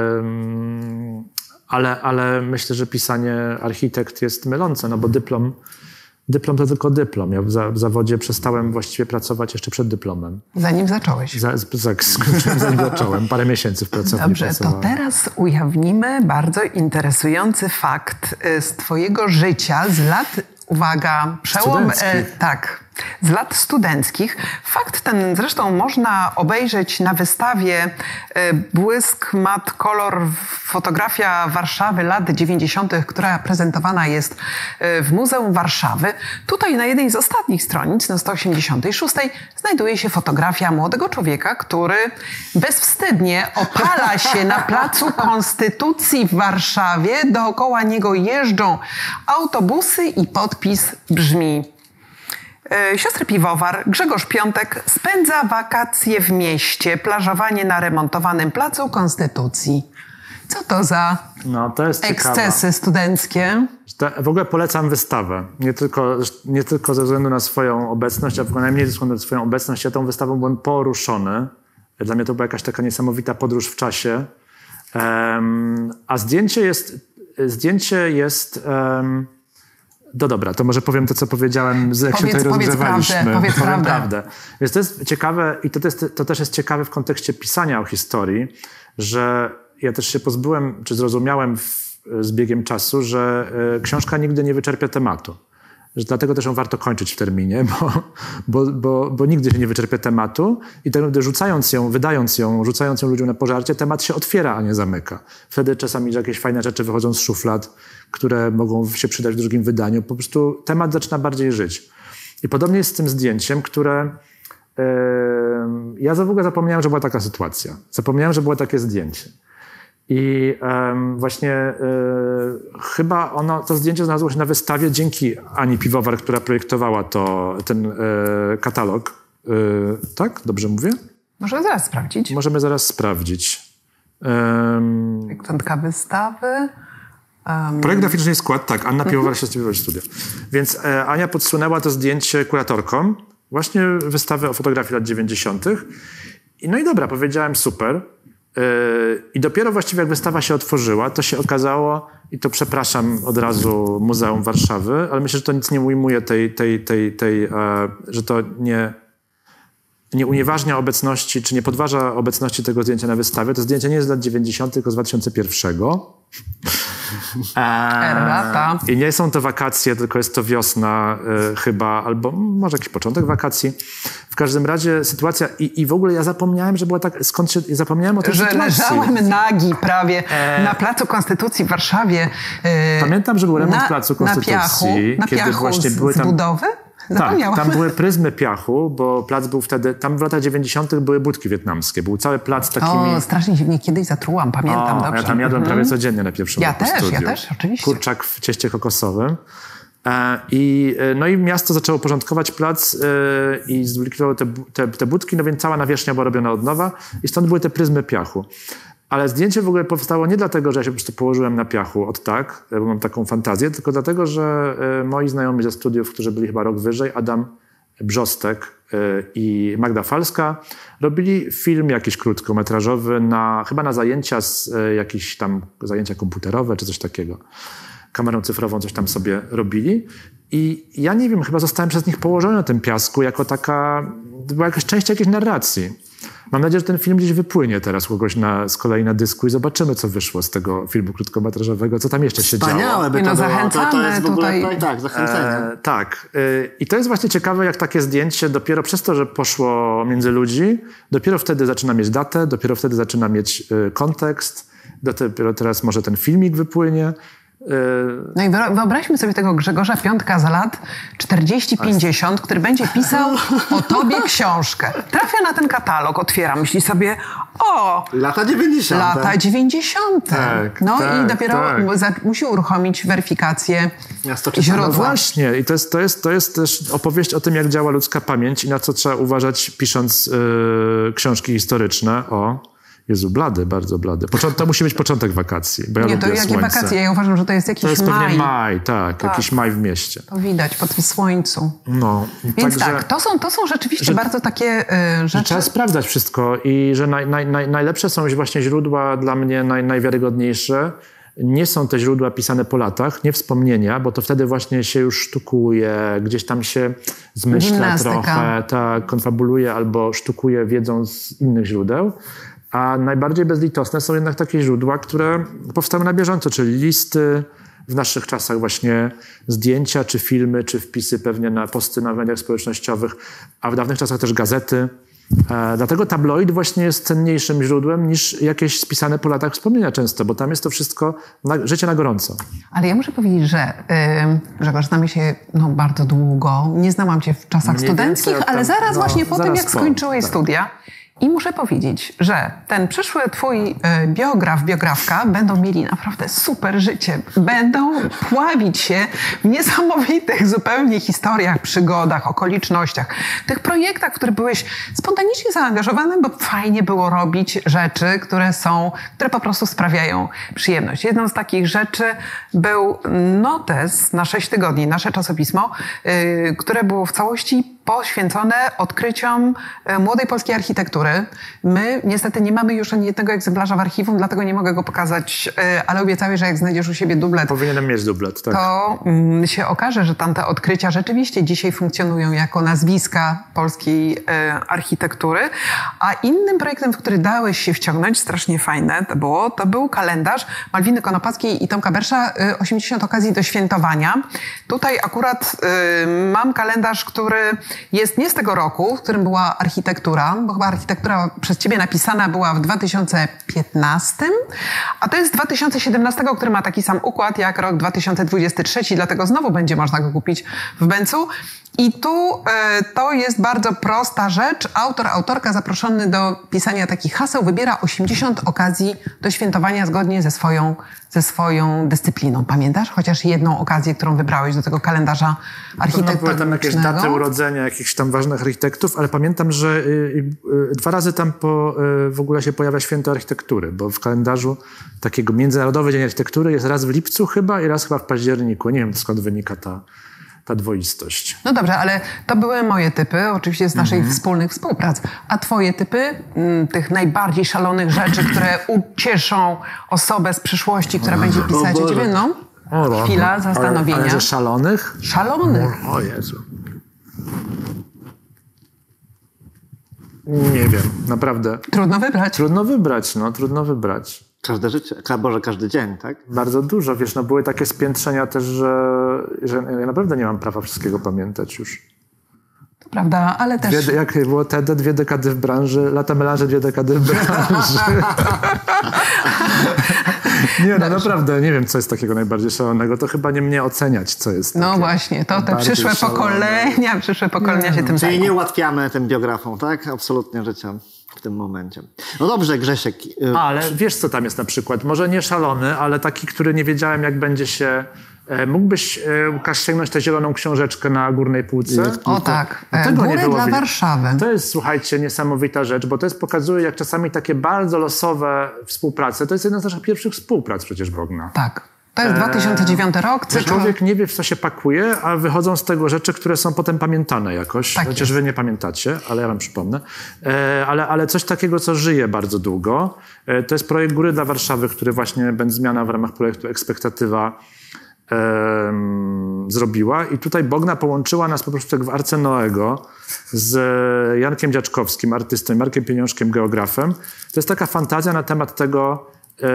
Ale myślę, że pisanie architekt jest mylące, no bo dyplom to tylko dyplom. Ja w zawodzie przestałem właściwie pracować jeszcze przed dyplomem. Zanim zacząłeś. Skończyłem, zanim zacząłem. Parę miesięcy w pracowni Dobrze, pracowałem. to teraz ujawnimy bardzo interesujący fakt z twojego życia, z lat, uwaga, przełom... z lat studenckich. Fakt ten zresztą można obejrzeć na wystawie Błysk, mat, kolor, fotografia Warszawy lat 90., która prezentowana jest w Muzeum Warszawy. Tutaj na jednej z ostatnich stronic, na 186, znajduje się fotografia młodego człowieka, który bezwstydnie opala się na Placu Konstytucji w Warszawie. Dookoła niego jeżdżą autobusy i podpis brzmi: Siostry Piwowar, Grzegorz Piątek spędza wakacje w mieście, plażowanie na remontowanym Placu Konstytucji. Co to za to jest ekscesy ciekawe. Studenckie? W ogóle polecam wystawę. Nie tylko ze względu na swoją obecność, a w ogóle najmniej ze względu na swoją obecność. Ja tą wystawą byłem poruszony. Dla mnie to była jakaś taka niesamowita podróż w czasie. A zdjęcie jest no dobra, to może powiem to, co powiedziałem, jak się tutaj rozgrzewaliśmy. Powiedz prawdę. Więc to jest ciekawe i to też jest ciekawe w kontekście pisania o historii, że ja też się pozbyłem, czy zrozumiałem z biegiem czasu, że książka nigdy nie wyczerpia tematu. Że dlatego też ją warto kończyć w terminie, bo nigdy się nie wyczerpie tematu i tak naprawdę rzucając ją ludziom na pożarcie, temat się otwiera, a nie zamyka. Wtedy czasami jakieś fajne rzeczy wychodzą z szuflad, które mogą się przydać w drugim wydaniu. Po prostu temat zaczyna bardziej żyć. I podobnie jest z tym zdjęciem, które... ja w ogóle zapomniałem, że była taka sytuacja. Zapomniałem, że było takie zdjęcie. I właśnie chyba to zdjęcie znalazło się na wystawie dzięki Ani Piwowar, która projektowała ten katalog. Tak? Dobrze mówię? Możemy zaraz sprawdzić. Możemy zaraz sprawdzić. Projektantka wystawy. Projekt graficzny jest skład, tak. Anna Piwowar się z studia. Więc Ania podsunęła to zdjęcie kuratorkom. Właśnie wystawę o fotografii lat 90. No i dobra, powiedziałem super. I dopiero właściwie jak wystawa się otworzyła, to się okazało, i to przepraszam od razu Muzeum Warszawy, ale myślę, że to nic nie ujmuje że to nie... nie unieważnia obecności, czy nie podważa obecności tego zdjęcia na wystawie. To zdjęcie nie jest z lat 90, tylko z 2001. Errata. I nie są to wakacje, tylko jest to wiosna chyba, albo może jakiś początek wakacji. W każdym razie sytuacja i w ogóle ja zapomniałem, że była tak, zapomniałem o tej sytuacji. Leżałem nagi prawie na Placu Konstytucji w Warszawie. Pamiętam, że był remont Placu Konstytucji. Na piachu właśnie były tam budowy? Tak, tam były pryzmy piachu, bo plac był wtedy, tam w latach 90. były budki wietnamskie. Był cały plac takimi... O, strasznie się mnie kiedyś zatrułam, pamiętam dobrze. Ja tam jadłem prawie codziennie na pierwszym roku studiów. Ja też, oczywiście. Kurczak w cieście kokosowym. No i miasto zaczęło porządkować plac i zlikwidowało te budki, no więc cała nawierzchnia była robiona od nowa i stąd były te pryzmy piachu. Ale zdjęcie w ogóle powstało nie dlatego, że ja się po prostu położyłem na piachu bo mam taką fantazję, tylko dlatego, że moi znajomi ze studiów, którzy byli chyba rok wyżej, Adam Brzostek i Magda Falska, robili film jakiś krótkometrażowy chyba na zajęcia jakieś tam zajęcia komputerowe czy coś takiego. Kamerą cyfrową coś tam sobie robili. I ja nie wiem, chyba zostałem przez nich położony na tym piasku jako była jakaś część jakiejś narracji. Mam nadzieję, że ten film gdzieś wypłynie teraz kogoś z kolei na dysku i zobaczymy, co wyszło z tego filmu krótkometrażowego, co tam jeszcze się działo. Wspaniałe by to było. Zachęcamy to jest w ogóle, tutaj. Tak, zachęcenie. Tak. I to jest właśnie ciekawe, jak takie zdjęcie dopiero przez to, że poszło między ludzi, dopiero wtedy zaczyna mieć datę, dopiero wtedy zaczyna mieć kontekst, dopiero teraz może ten filmik wypłynie. No i wyobraźmy sobie tego Grzegorza Piątka za lat 40-50, który będzie pisał o tobie książkę. Trafia na ten katalog, otwiera, myśli sobie, Lata 90. Lata 90. Tak, no tak, i dopiero musi uruchomić weryfikację źródła. No właśnie, i to jest też opowieść o tym, jak działa ludzka pamięć i na co trzeba uważać, pisząc książki historyczne. Jezu, blady, bardzo blady. To musi być początek wakacji, bo ja Nie, lubię to jakie słońce. wakacje? Ja uważam, że to jest jakiś maj. To jest pewnie maj, tak, jakiś maj w mieście. To widać po tym słońcu. No, Więc tak, to są rzeczywiście bardzo takie rzeczy. Trzeba sprawdzać wszystko i że najlepsze są właśnie źródła dla mnie, najwiarygodniejsze. Nie są te źródła pisane po latach, nie wspomnienia, bo to wtedy właśnie się już sztukuje, gdzieś tam się zmyśla trochę, konfabuluje albo sztukuje wiedzą z innych źródeł. A najbardziej bezlitosne są jednak takie źródła, które powstały na bieżąco, czyli listy, w naszych czasach właśnie zdjęcia, czy filmy, czy wpisy pewnie na posty na mediach społecznościowych, a w dawnych czasach też gazety. Dlatego tabloid właśnie jest cenniejszym źródłem niż jakieś spisane po latach wspomnienia często, bo tam jest to wszystko życie na gorąco. Ale ja muszę powiedzieć, że Grzegorz, znamy się bardzo długo. Nie znałam cię w czasach studenckich, ale zaraz właśnie po tym, jak skończyłeś studia. I muszę powiedzieć, że ten przyszły twój biografka będą mieli naprawdę super życie. Będą pławić się w niesamowitych zupełnie historiach, przygodach, okolicznościach. Tych projektach, w których byłeś spontanicznie zaangażowany, bo fajnie było robić rzeczy, które po prostu sprawiają przyjemność. Jedną z takich rzeczy był notes na 6 tygodni, nasze czasopismo, które było w całości poświęcone odkryciom młodej polskiej architektury. My niestety nie mamy już ani jednego egzemplarza w archiwum, dlatego nie mogę go pokazać, ale obiecałeś, że jak znajdziesz u siebie dublet, powinienem mieć dublet, tak. To się okaże, że tamte odkrycia rzeczywiście dzisiaj funkcjonują jako nazwiska polskiej architektury. A innym projektem, w który dałeś się wciągnąć, strasznie fajne to był kalendarz Malwiny Konopackiej i Tomka Bersza 80 okazji do świętowania. Tutaj akurat mam kalendarz, który jest nie z tego roku, w którym była architektura, bo chyba architektura przez ciebie napisana była w 2015, a to jest 2017, który ma taki sam układ jak rok 2023, dlatego znowu będzie można go kupić w Bęcu. I tu to jest bardzo prosta rzecz. Autorka zaproszony do pisania takich haseł wybiera 80 okazji do świętowania zgodnie ze swoją dyscypliną. Pamiętasz chociaż jedną okazję, którą wybrałeś do tego kalendarza architektonicznego? Były tam jakieś daty urodzenia jakichś tam ważnych architektów, ale pamiętam, że 2 razy tam w ogóle się pojawia święto architektury, bo w kalendarzu takiego Międzynarodowy Dzień Architektury jest raz w lipcu chyba i raz chyba w październiku. Nie wiem, skąd wynika ta dwoistość. No dobrze, ale to były moje typy, oczywiście z naszych wspólnych współprac. A twoje typy tych najbardziej szalonych rzeczy, które ucieszą osobę z przyszłości, która będzie pisać o ciebie? No, chwila zastanowienia. Ale że szalonych? Szalonych. O Jezu. Nie wiem, naprawdę. Trudno wybrać. Trudno wybrać. Każde życie, każdy dzień, tak? Bardzo dużo, wiesz, były takie spiętrzenia też, że ja naprawdę nie mam prawa wszystkiego pamiętać już. Prawda, ale też... Jak było TD, 2 dekady w branży, lata melanże, 2 dekady w branży. Nie, naprawdę, nie wiem, co jest takiego najbardziej szalonego. To chyba nie mnie oceniać, co jest No właśnie, to te przyszłe pokolenia się tym Czyli zajmą. nie ułatwiamy tym biografom, tak? Absolutnie życia w tym momencie. No dobrze, Grzesiek. Ale wiesz, co tam jest na przykład? Może nie szalony, ale taki, który nie wiedziałem, jak będzie się... Mógłbyś, Łukasz, sięgnąć tę zieloną książeczkę na górnej półce? O tak, Góry dla Warszawy. To jest, słuchajcie, niesamowita rzecz, bo to jest, pokazuje, jak czasami takie bardzo losowe współprace, to jest jedna z naszych pierwszych współprac przecież, Bogna. Tak. To jest 2009 rok. Cykl... Człowiek nie wie, w co się pakuje, a wychodzą z tego rzeczy, które są potem pamiętane jakoś. Tak Chociaż jest. wy nie pamiętacie, ale ja wam przypomnę. Ale coś takiego, co żyje bardzo długo. To jest projekt Góry dla Warszawy, który właśnie zmiana w ramach projektu Ekspektatywa zrobiła. I tutaj Bogna połączyła nas po prostu tak w Arce Noego z Jankiem Dziaczkowskim, artystą, i Markiem Pieniążkiem, geografem. To jest taka fantazja na temat tego,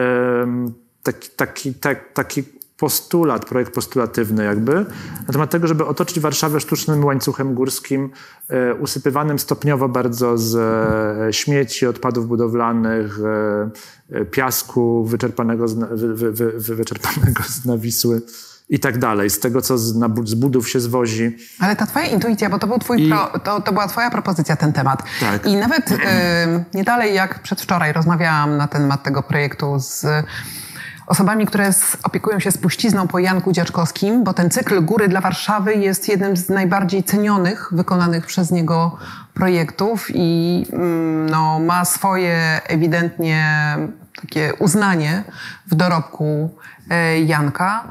taki postulat, projekt postulatywny jakby, na temat tego, żeby otoczyć Warszawę sztucznym łańcuchem górskim, usypywanym stopniowo bardzo z śmieci, odpadów budowlanych, piasku wyczerpanego z Nawisły i tak dalej, z tego, co z budów się zwozi. Ale ta twoja intuicja, bo to był to była twoja propozycja, ten temat. Tak. I nawet nie dalej jak przedwczoraj rozmawiałam na temat tego projektu z osobami, które opiekują się spuścizną po Janku Dziaczkowskim, bo ten cykl Góry dla Warszawy jest jednym z najbardziej cenionych wykonanych przez niego projektów i no, ma swoje ewidentnie takie uznanie w dorobku Janka,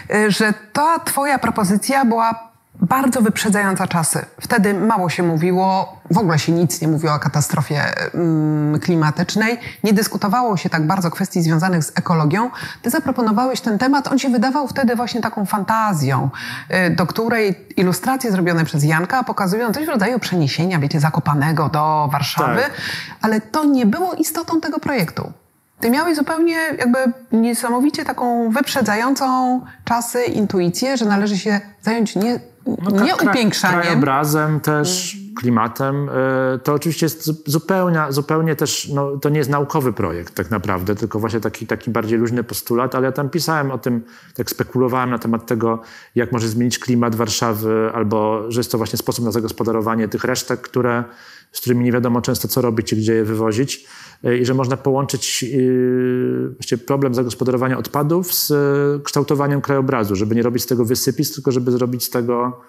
że ta twoja propozycja była bardzo wyprzedzająca czasy. Wtedy mało się mówiło, w ogóle się nic nie mówiło o katastrofie klimatycznej. Nie dyskutowało się tak bardzo kwestii związanych z ekologią. Ty zaproponowałeś ten temat, on się wydawał wtedy właśnie taką fantazją, do której ilustracje zrobione przez Janka pokazują coś w rodzaju przeniesienia, wiecie, Zakopanego do Warszawy, tak. Ale to nie było istotą tego projektu. Ty miałeś zupełnie jakby niesamowicie taką wyprzedzającą czasy intuicję, że należy się zająć nie upiększaniem. Krajobrazem też, klimatem. To oczywiście jest zupełnie też, no, to nie jest naukowy projekt tak naprawdę, tylko właśnie taki bardziej luźny postulat, ale ja tam pisałem o tym, tak spekulowałem na temat tego, jak może zmienić klimat Warszawy, albo że jest to właśnie sposób na zagospodarowanie tych resztek, z którymi nie wiadomo często co robić i gdzie je wywozić. I że można połączyć właściwie problem zagospodarowania odpadów z kształtowaniem krajobrazu, żeby nie robić z tego wysypisk, tylko żeby zrobić z tego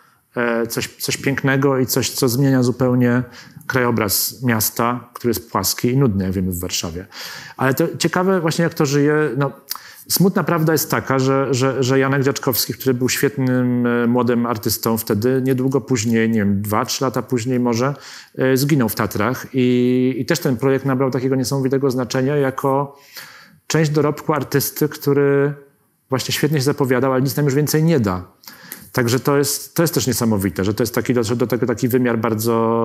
coś pięknego i coś, co zmienia zupełnie krajobraz miasta, który jest płaski i nudny, jak wiemy, w Warszawie. Ale to ciekawe właśnie, jak to żyje. No, smutna prawda jest taka, że Janek Dziaczkowski, który był świetnym młodym artystą wtedy, niedługo później, nie wiem, 2-3 lata później może, zginął w Tatrach i też ten projekt nabrał takiego niesamowitego znaczenia jako część dorobku artysty, który właśnie świetnie się zapowiadał, ale nic nam już więcej nie da. Także to jest też niesamowite, że to jest do tego taki wymiar bardzo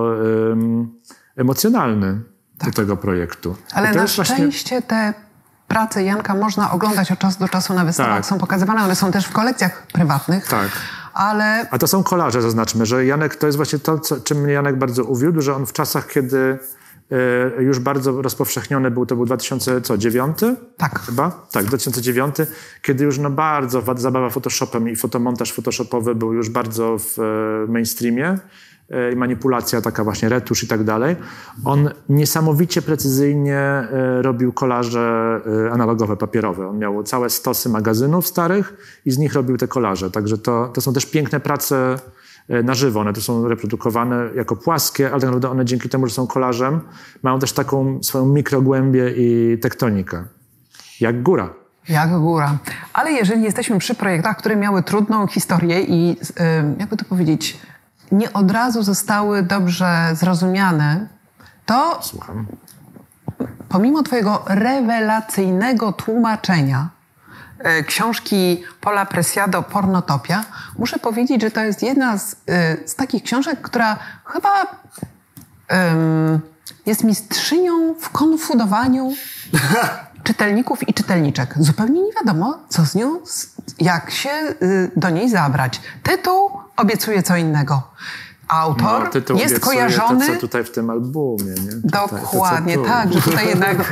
emocjonalny do tego projektu. Ale na szczęście te prace Janka można oglądać od czasu do czasu na wystawach, tak. Są pokazywane, one są też w kolekcjach prywatnych. Tak. Ale... A to są kolaże, zaznaczmy, że Janek, to jest właśnie to, czym mnie Janek bardzo uwiódł, że on w czasach, kiedy już bardzo rozpowszechniony był, to był 2009? Tak. Chyba? Tak, 2009, kiedy już bardzo zabawa Photoshopem i fotomontaż photoshopowy był już bardzo w mainstreamie i manipulacja taka właśnie, retusz i tak dalej. On niesamowicie precyzyjnie robił kolaże analogowe, papierowe. On miał całe stosy magazynów starych i z nich robił te kolaże. Także to są też piękne prace na żywo. One tu są reprodukowane jako płaskie, ale tak naprawdę one dzięki temu, że są kolażem, mają też taką swoją mikrogłębię i tektonikę. Jak góra. Jak góra. Ale jeżeli jesteśmy przy projektach, które miały trudną historię i jakby to powiedzieć, nie od razu zostały dobrze zrozumiane, to Słucham. Pomimo twojego rewelacyjnego tłumaczenia książki Paula Preciado Pornotopia, muszę powiedzieć, że to jest jedna z takich książek, która chyba jest mistrzynią w konfudowaniu czytelników i czytelniczek. Zupełnie nie wiadomo, co z nią, jak się do niej zabrać. Tytuł obiecuje co innego. Autor jest kojarzony... To, co tutaj w tym albumie, nie? Dokładnie, to, tak, że tutaj jednak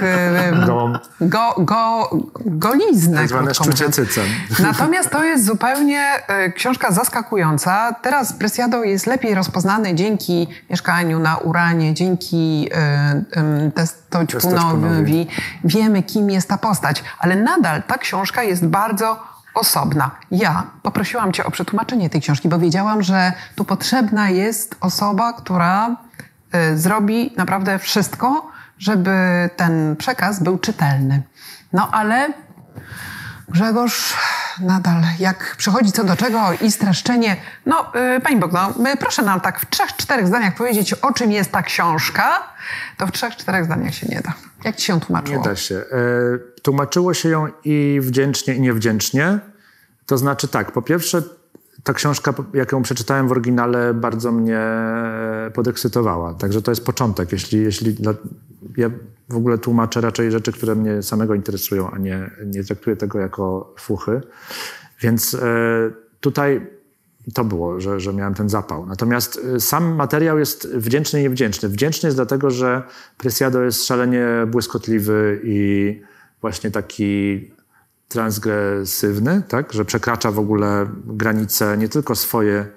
goliznę, tak zwane szczucie cycem. Natomiast to jest zupełnie książka zaskakująca. Teraz Preciado jest lepiej rozpoznany dzięki Mieszkaniu na Uranie, dzięki Testoćpunowi. Wiemy, kim jest ta postać, ale nadal ta książka jest bardzo osobna. Ja poprosiłam cię o przetłumaczenie tej książki, bo wiedziałam, że tu potrzebna jest osoba, która zrobi naprawdę wszystko, żeby ten przekaz był czytelny. No ale Grzegorz nadal, jak przychodzi co do czego i streszczenie... No, pani Bogno, proszę nam tak w 3-4 zdaniach powiedzieć, o czym jest ta książka, to w 3-4 zdaniach się nie da. Jak ci się tłumaczyło? Nie da się. Tłumaczyło się ją i wdzięcznie, i niewdzięcznie. To znaczy tak, po pierwsze, ta książka, jak ją przeczytałem w oryginale, bardzo mnie podekscytowała. Także to jest początek. Ja w ogóle tłumaczę raczej rzeczy, które mnie samego interesują, a nie traktuję tego jako fuchy. Więc tutaj to było, że miałem ten zapał. Natomiast sam materiał jest wdzięczny i niewdzięczny. Wdzięczny jest dlatego, że Preciado jest szalenie błyskotliwy i właśnie taki transgresywny, tak? Że przekracza w ogóle granice nie tylko swoje,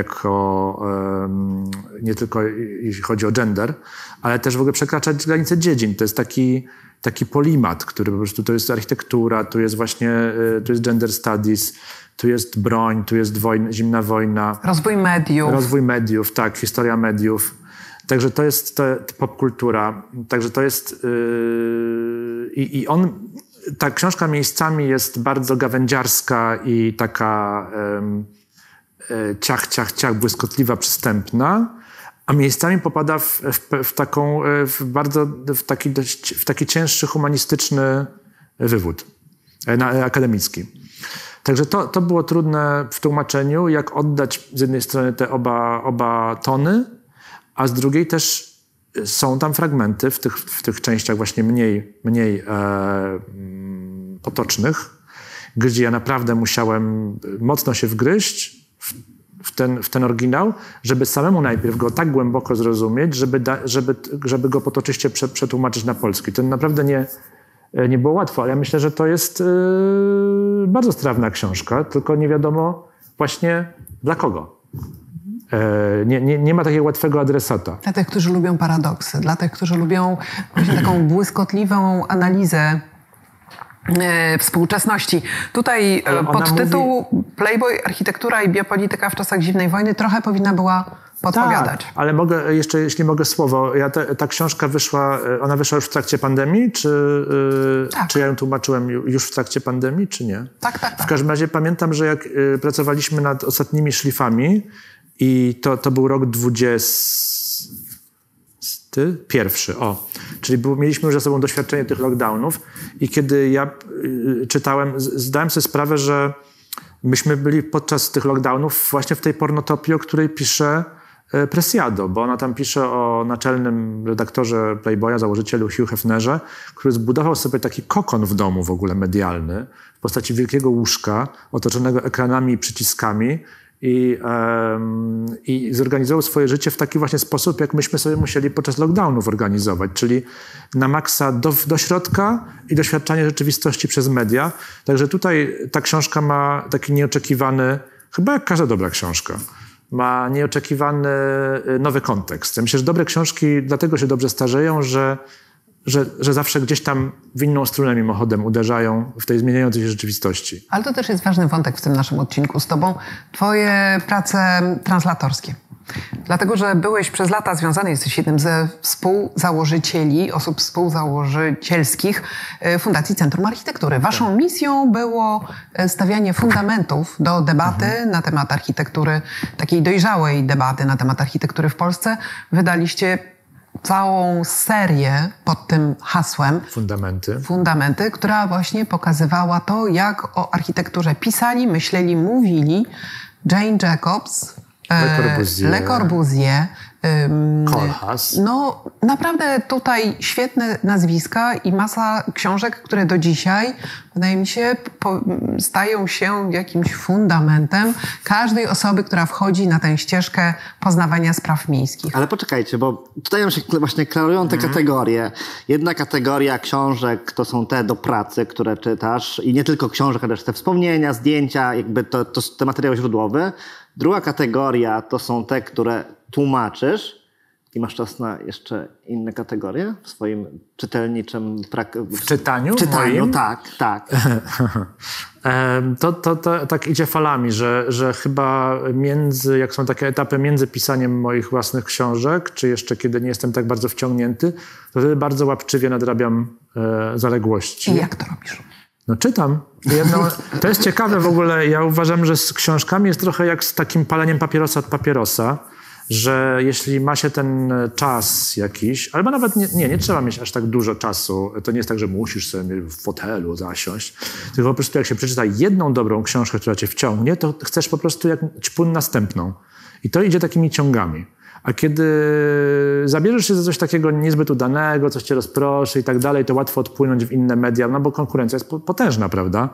nie tylko jeśli chodzi o gender, ale też w ogóle przekracza granice dziedzin. To jest taki polimat, który po prostu, to jest architektura, tu jest właśnie, tu jest gender studies, tu jest broń, tu jest zimna wojna. Rozwój mediów, tak, historia mediów. Także to jest popkultura. Także to jest... Ta książka miejscami jest bardzo gawędziarska i taka ciach, błyskotliwa, przystępna, a miejscami popada w taki cięższy, humanistyczny wywód akademicki. Także to było trudne w tłumaczeniu, jak oddać z jednej strony te oba tony, a z drugiej też są tam fragmenty w tych częściach właśnie mniej potocznych, gdzie ja naprawdę musiałem mocno się wgryźć w ten oryginał, żeby samemu najpierw go tak głęboko zrozumieć, żeby go potoczyście przetłumaczyć na polski. To naprawdę nie było łatwo, ale ja myślę, że to jest bardzo strawna książka, tylko nie wiadomo właśnie dla kogo. Nie ma takiego łatwego adresata. Dla tych, którzy lubią paradoksy, dla tych, którzy lubią właśnie taką błyskotliwą analizę współczesności. Tutaj podtytuł Playboy, architektura i biopolityka w czasach zimnej wojny trochę powinna była podpowiadać. Tak, ale mogę jeszcze, jeśli mogę słowo, ta książka wyszła już w trakcie pandemii, czy ja ją tłumaczyłem już w trakcie pandemii, czy nie? Tak. W każdym razie pamiętam, że jak pracowaliśmy nad ostatnimi szlifami i to był rok 21. Czyli mieliśmy już za sobą doświadczenie tych lockdownów i kiedy ja czytałem, zdałem sobie sprawę, że myśmy byli podczas tych lockdownów właśnie w tej pornotopii, o której pisze Preciado, bo ona tam pisze o naczelnym redaktorze Playboya, założycielu Hugh Hefnerze, który zbudował sobie taki kokon w domu w ogóle medialny w postaci wielkiego łóżka otoczonego ekranami i przyciskami i zorganizował swoje życie w taki właśnie sposób, jak myśmy sobie musieli podczas lockdownów organizować, czyli na maksa do środka i doświadczanie rzeczywistości przez media. Także tutaj ta książka ma taki nieoczekiwany, chyba jak każda dobra książka, ma nieoczekiwany nowy kontekst. Ja myślę, że dobre książki dlatego się dobrze starzeją, że zawsze gdzieś tam w inną stronę mimochodem uderzają w tej zmieniającej się rzeczywistości. Ale to też jest ważny wątek w tym naszym odcinku z tobą. Twoje prace translatorskie. Dlatego, że byłeś przez lata związany, jesteś jednym ze osób współzałożycielskich Fundacji Centrum Architektury. Waszą misją było stawianie fundamentów do debaty na temat architektury, takiej dojrzałej debaty na temat architektury w Polsce. Wydaliście całą serię pod tym hasłem Fundamenty, która właśnie pokazywała to, jak o architekturze pisali, myśleli, mówili Jane Jacobs, Le Corbusier, Koolhaas. No naprawdę tutaj świetne nazwiska i masa książek, które do dzisiaj, wydaje mi się, stają się jakimś fundamentem każdej osoby, która wchodzi na tę ścieżkę poznawania spraw miejskich. Ale poczekajcie, bo tutaj nam się właśnie klarują te kategorie. Jedna kategoria książek to są te do pracy, które czytasz i nie tylko książek, ale też te wspomnienia, zdjęcia, jakby to te materiały źródłowe. Druga kategoria to są te, które tłumaczysz i masz czas na jeszcze inne kategorie w swoim czytelniczym... W czytaniu? W czytaniu, moim? tak. To tak idzie falami, że chyba jak są takie etapy między pisaniem moich własnych książek, czy jeszcze kiedy nie jestem tak bardzo wciągnięty, to wtedy bardzo łapczywie nadrabiam zaległości. I jak to robisz? No czytam. To jest ciekawe w ogóle. Ja uważam, że z książkami jest trochę jak z takim paleniem papierosa od papierosa, że jeśli ma się ten czas jakiś, albo nawet nie trzeba mieć aż tak dużo czasu. To nie jest tak, że musisz sobie w fotelu zasiąść. Tylko po prostu jak się przeczyta jedną dobrą książkę, która cię wciągnie, to chcesz po prostu jak ćpun następną. I to idzie takimi ciągami. A kiedy zabierzesz się za coś takiego niezbyt udanego, coś cię rozproszy i tak dalej, to łatwo odpłynąć w inne media, no bo konkurencja jest potężna, prawda?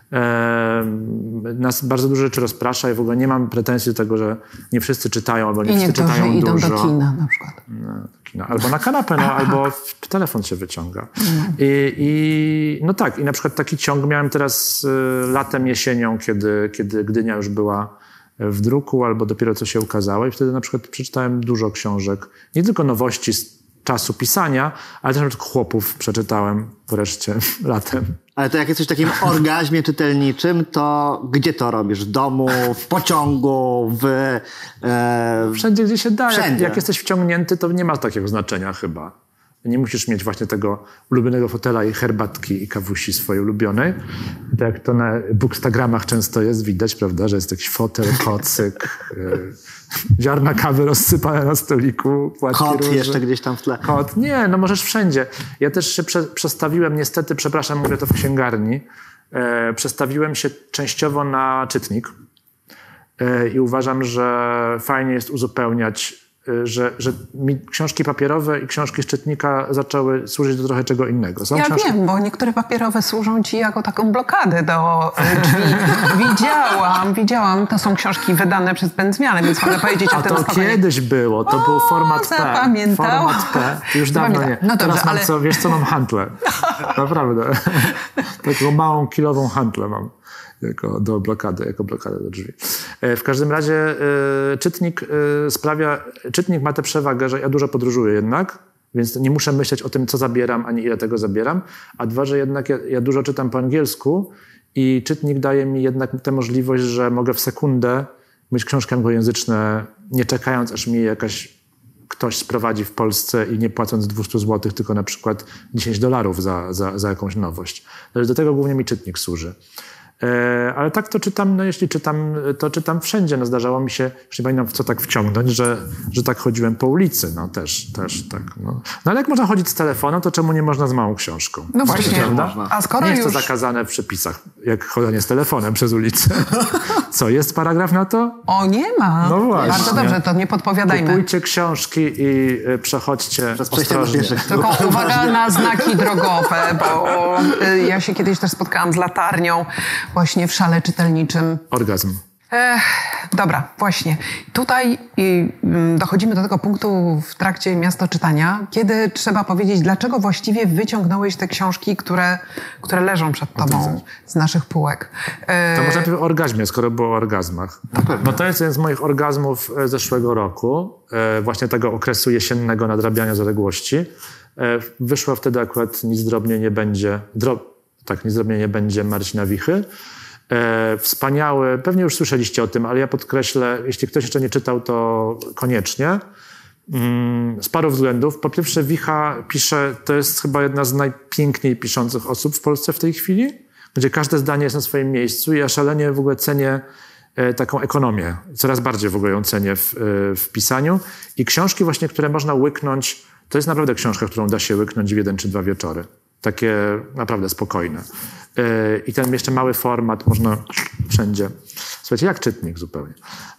Nas bardzo dużo rzeczy rozprasza i w ogóle nie mam pretensji do tego, że nie wszyscy czytają, albo nie wszyscy czytają idą dużo. do kina na przykład. No, albo na kanapę, albo telefon się wyciąga. No tak, i na przykład taki ciąg miałem teraz latem, jesienią, kiedy Gdynia już była w druku, albo dopiero co się ukazało i wtedy na przykład przeczytałem dużo książek. Nie tylko nowości z czasu pisania, ale też na przykład Chłopów przeczytałem wreszcie latem. Ale to jak jesteś w takim orgazmie czytelniczym, to gdzie to robisz? W domu, w pociągu, Wszędzie, gdzie się da. Wszędzie. Jak jesteś wciągnięty, to nie ma takiego znaczenia chyba. Nie musisz mieć właśnie tego ulubionego fotela i herbatki i kawusi swojej ulubionej. Tak jak to na bookstagramach często jest, widać, prawda, że jest jakiś fotel, kocyk, ziarna kawy rozsypane na stoliku, płatki kot róży. jeszcze gdzieś tam w tle. Kot. Nie, no możesz wszędzie. Ja też się przestawiłem, niestety, przepraszam, mówię to w księgarni, przestawiłem się częściowo na czytnik i uważam, że fajnie jest uzupełniać, że mi książki papierowe i książki z czytnika zaczęły służyć do trochę czego innego. Są Wiem, bo niektóre papierowe służą ci jako taką blokadę do drzwi. Widziałam. To są książki wydane przez Będzmianę, więc mogę powiedzieć o tym to spokojnie. kiedyś było, to był format P. Format P. Już dawno nie. No dobrze, teraz mam wiesz co, mam hantlę. Naprawdę. Taką małą kilową hantlę mam. Jako blokady do drzwi. W każdym razie czytnik ma tę przewagę, że ja dużo podróżuję jednak, więc nie muszę myśleć o tym, co zabieram, ani ile tego zabieram, a dwa, że jednak ja dużo czytam po angielsku i czytnik daje mi jednak tę możliwość, że mogę w sekundę mieć książki anglojęzyczne, nie czekając, aż mi ktoś sprowadzi w Polsce i nie płacąc 200 zł, tylko na przykład $10 za jakąś nowość. Do tego głównie mi czytnik służy. Ale tak to czytam, no jeśli czytam, to czytam wszędzie. No zdarzało mi się, już nie pamiętam w co tak wciągnąć, że tak chodziłem po ulicy. No też tak. No ale jak można chodzić z telefonem, to czemu nie można z małą książką? No właśnie, a skoro nie jest już... to zakazane w przepisach, jak chodzenie z telefonem przez ulicę. Co, jest paragraf na to? O, nie ma. No właśnie. Bardzo dobrze, to nie podpowiadajmy. Kupujcie książki i przechodźcie ostrożnie. Tylko uwaga na znaki drogowe, bo ja się kiedyś też spotkałam z latarnią właśnie w szale czytelniczym. Orgazm. Dobra, właśnie. Tutaj dochodzimy do tego punktu w trakcie Miasto Czytania, kiedy trzeba powiedzieć, dlaczego właściwie wyciągnąłeś te książki, które leżą przed tobą z naszych półek. To może najpierw o orgazmie, skoro było o orgazmach. No to jest jeden z moich orgazmów zeszłego roku, właśnie tego okresu jesiennego nadrabiania zaległości. Wyszło wtedy akurat Nic drobnie nie będzie... Nic drobnie nie będzie Marcina Wichy. Wspaniały, pewnie już słyszeliście o tym, ale ja podkreślę, jeśli ktoś jeszcze nie czytał, to koniecznie. Z paru względów. Po pierwsze, Wicha pisze, to jest chyba jedna z najpiękniej piszących osób w Polsce w tej chwili, gdzie każde zdanie jest na swoim miejscu i ja szalenie w ogóle cenię taką ekonomię. Coraz bardziej w ogóle ją cenię w pisaniu. I książki właśnie, które można łyknąć, to jest naprawdę książka, którą da się łyknąć w 1 czy 2 wieczory. Takie naprawdę spokojne. I ten jeszcze mały format można wszędzie Słuchajcie, jak czytnik zupełnie.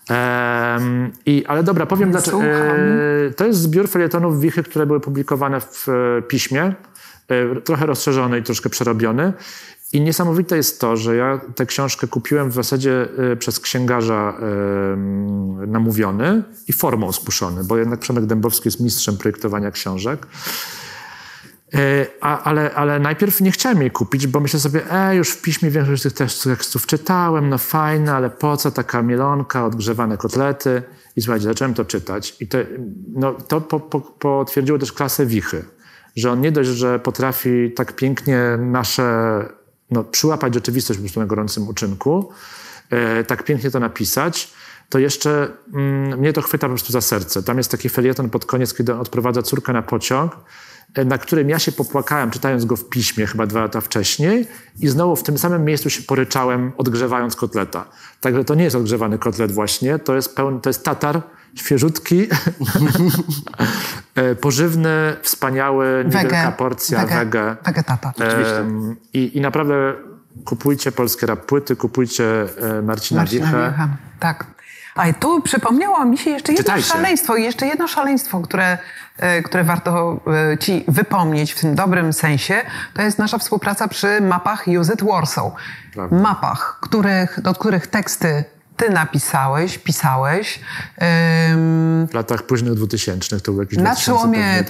Ale dobra, powiem dlaczego. To jest zbiór felietonów Wichy, które były publikowane w piśmie, trochę rozszerzony i troszkę przerobiony. I niesamowite jest to, że ja tę książkę kupiłem w zasadzie przez księgarza namówiony i formą skuszony, bo jednak Przemek Dębowski jest mistrzem projektowania książek. Ale najpierw nie chciałem jej kupić, bo myślę sobie, już w piśmie większość tych tekstów czytałem, no fajne, ale po co taka mielonka, odgrzewane kotlety? I słuchajcie, zacząłem to czytać i to potwierdziło też klasę Wichy, że on nie dość, że potrafi tak pięknie przyłapać rzeczywistość po prostu na gorącym uczynku, tak pięknie to napisać, to jeszcze mnie to chwyta po prostu za serce. Tam jest taki felieton pod koniec, kiedy on odprowadza córkę na pociąg, na którym ja się popłakałem, czytając go w piśmie chyba 2 lata wcześniej i znowu w tym samym miejscu się poryczałem, odgrzewając kotleta. Także to nie jest odgrzewany kotlet właśnie, to jest tatar, świeżutki, pożywny, wspaniały, niewielka porcja wege. Wegetata. I naprawdę kupujcie polskie rap płyty, kupujcie Marcina Wichę. Tak. A tu przypomniało mi się jeszcze jedno szaleństwo, które warto ci wypomnieć w tym dobrym sensie. To jest nasza współpraca przy mapach Use It Warsaw. Prawda. Mapach, do których teksty ty pisałeś. W latach późnych 2000 to był jakiś na przełomie,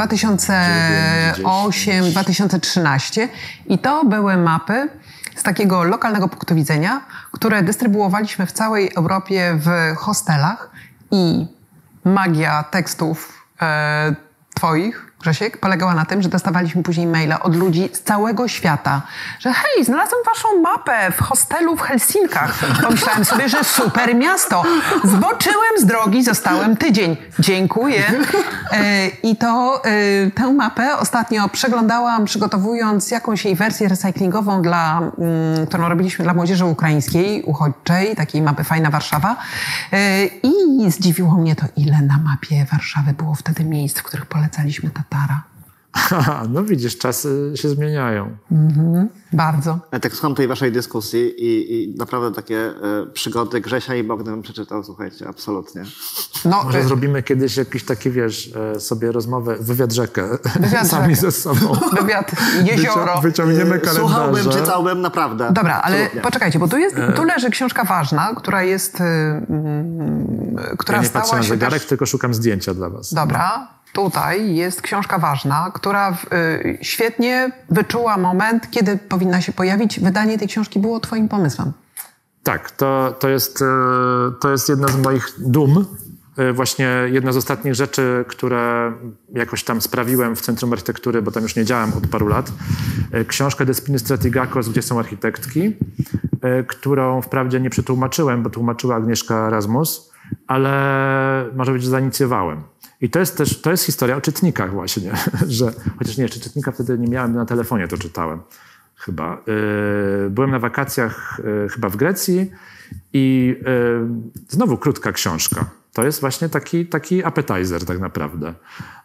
2008-2013. I to były mapy z takiego lokalnego punktu widzenia, które dystrybuowaliśmy w całej Europie w hostelach i magia tekstów twoich, Grzesiek, polegała na tym, że dostawaliśmy później maile od ludzi z całego świata, że hej, znalazłem waszą mapę w hostelu w Helsinkach. Pomyślałem sobie, że super miasto. Zboczyłem z drogi, zostałem tydzień. Dziękuję. I tę mapę ostatnio przeglądałam, przygotowując jakąś jej wersję recyklingową, którą robiliśmy dla młodzieży ukraińskiej, uchodźczej, takiej mapy Fajna Warszawa. I zdziwiło mnie to, ile na mapie Warszawy było wtedy miejsc, w których polecaliśmy Tatara. No widzisz, czasy się zmieniają. Bardzo. Ja tak słucham tej waszej dyskusji i naprawdę takie przygody Grzesia i Bogdan przeczytał, słuchajcie, absolutnie. Może zrobimy kiedyś jakiś taki, sobie rozmowę, wywiad rzekę, sami ze sobą. Wywiad jezioro. Wyciągniemy kalendarze. Słuchałbym, czytałbym, naprawdę. Dobra, ale absolutnie. Poczekajcie, bo tu leży książka ważna, która jest, która ja nie stała patrzę na się zegarek, też... tylko szukam zdjęcia dla was. Dobra. Tutaj jest książka ważna, która świetnie wyczuła moment, kiedy powinna się pojawić. Wydanie tej książki było twoim pomysłem. Tak, to jest jedna z moich dum. Właśnie jedna z ostatnich rzeczy, które jakoś tam sprawiłem w Centrum Architektury, bo tam już nie działam od paru lat. Książkę Despiny Stratigakos, gdzie są architektki, którą wprawdzie nie przetłumaczyłem, bo tłumaczyła Agnieszka Erasmus, ale może być, że zainicjowałem. I to jest historia o czytnikach właśnie, że chociaż nie, jeszcze czytnika wtedy nie miałem, na telefonie to czytałem chyba. Byłem na wakacjach chyba w Grecji i znowu krótka książka. To jest właśnie taki appetizer tak naprawdę.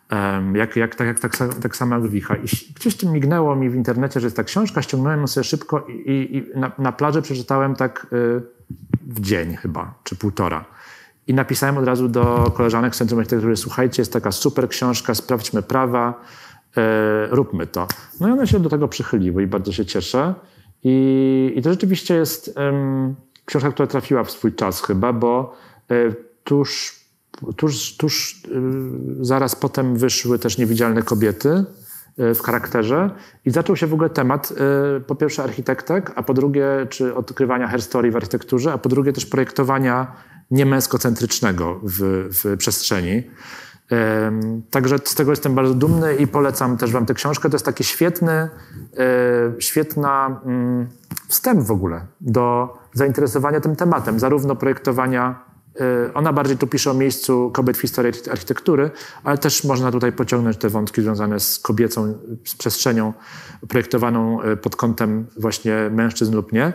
Tak samo jak Wicha. I gdzieś tym mignęło mi w internecie, że jest ta książka, ściągnąłem ją sobie szybko i na plaży przeczytałem tak w dzień chyba, czy półtora. I napisałem od razu do koleżanek z Centrum Architektury, słuchajcie, jest taka super książka, sprawdźmy prawa, róbmy to. No i one się do tego przychyliły i bardzo się cieszę. I to rzeczywiście jest książka, która trafiła w swój czas chyba, bo tuż zaraz potem wyszły też Niewidzialne kobiety w charakterze i zaczął się w ogóle temat po pierwsze architektek, a po drugie czy odkrywania herstorii w architekturze, a po drugie też projektowania niemęskocentrycznego w przestrzeni. Także z tego jestem bardzo dumny i polecam też wam tę książkę. To jest taki świetna wstęp w ogóle do zainteresowania tym tematem, zarówno projektowania. Ona bardziej tu pisze o miejscu kobiet w historii architektury, ale też można tutaj pociągnąć te wątki związane z kobiecą, z przestrzenią projektowaną pod kątem właśnie mężczyzn lub nie.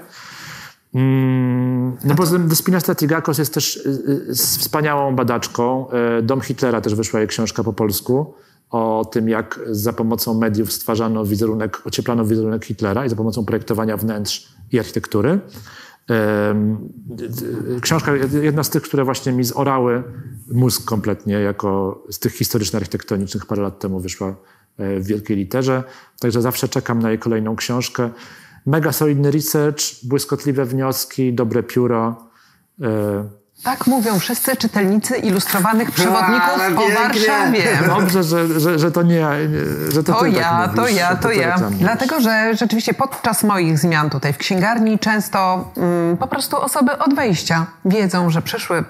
No poza tym Despina Stratigakos jest też wspaniałą badaczką. Dom Hitlera też wyszła jej książka po polsku o tym, jak za pomocą mediów stwarzano ocieplano wizerunek Hitlera i za pomocą projektowania wnętrz i architektury. Książka, jedna z tych, które właśnie mi zorały mózg kompletnie, jako z tych historyczno-architektonicznych, parę lat temu wyszła w wielkiej literze. Także zawsze czekam na jej kolejną książkę. Mega solidny research, błyskotliwe wnioski, dobre pióro. Tak mówią wszyscy czytelnicy ilustrowanych przewodników o Warszawie. Dobrze, że to nie ja. Że to ja. Dlatego, że rzeczywiście podczas moich zmian tutaj w księgarni często po prostu osoby od wejścia wiedzą, że przyszły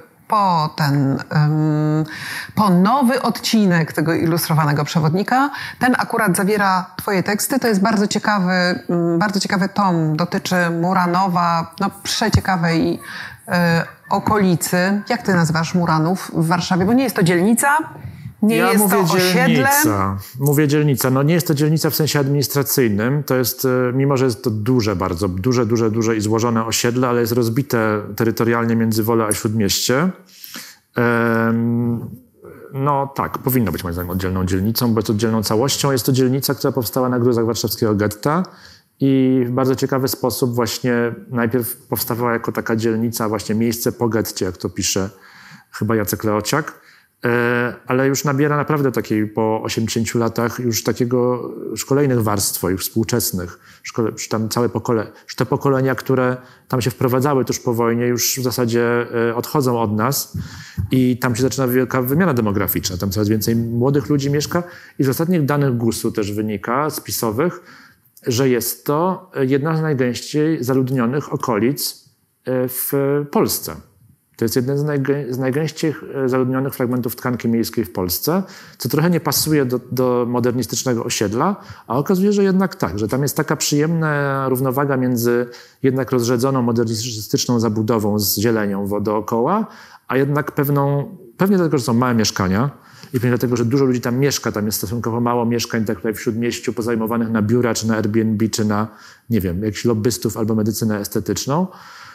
po nowy odcinek tego ilustrowanego przewodnika. Ten akurat zawiera twoje teksty. To jest bardzo ciekawy tom. Dotyczy Muranowa, przeciekawej okolicy. Jak ty nazywasz Muranów w Warszawie? Bo nie jest to dzielnica, jest to osiedle. Mówię dzielnica. No nie jest to dzielnica w sensie administracyjnym. To jest, mimo że jest to bardzo duże i złożone osiedle, ale jest rozbite terytorialnie między Wolę a Śródmieście. No tak, powinno być moim zdaniem oddzielną dzielnicą, bo jest oddzielną całością. Jest to dzielnica, która powstała na gruzach warszawskiego getta. I w bardzo ciekawy sposób właśnie najpierw powstawała jako taka dzielnica, właśnie miejsce po getcie, jak to pisze chyba Jacek Leociak, ale już nabiera naprawdę takiej po 80 latach już takiego już kolejnych warstw, już współczesnych. Już tam już te pokolenia, które tam się wprowadzały tuż po wojnie, już w zasadzie odchodzą od nas i tam się zaczyna wielka wymiana demograficzna. Tam coraz więcej młodych ludzi mieszka i z ostatnich danych GUS-u też wynika, spisowych, że jest to jedna z najgęściej zaludnionych okolic w Polsce. To jest jeden z najgęściej zaludnionych fragmentów tkanki miejskiej w Polsce, co trochę nie pasuje do modernistycznego osiedla, a okazuje się, że jednak tak, że tam jest taka przyjemna równowaga między jednak rozrzedzoną modernistyczną zabudową z zielenią dookoła, a jednak pewnie dlatego, że są małe mieszkania, i pewnie dlatego, że dużo ludzi tam mieszka, tam jest stosunkowo mało mieszkań tak tutaj w Śródmieściu pozajmowanych na biura, czy na Airbnb, czy na, nie wiem, jakichś lobbystów albo medycynę estetyczną.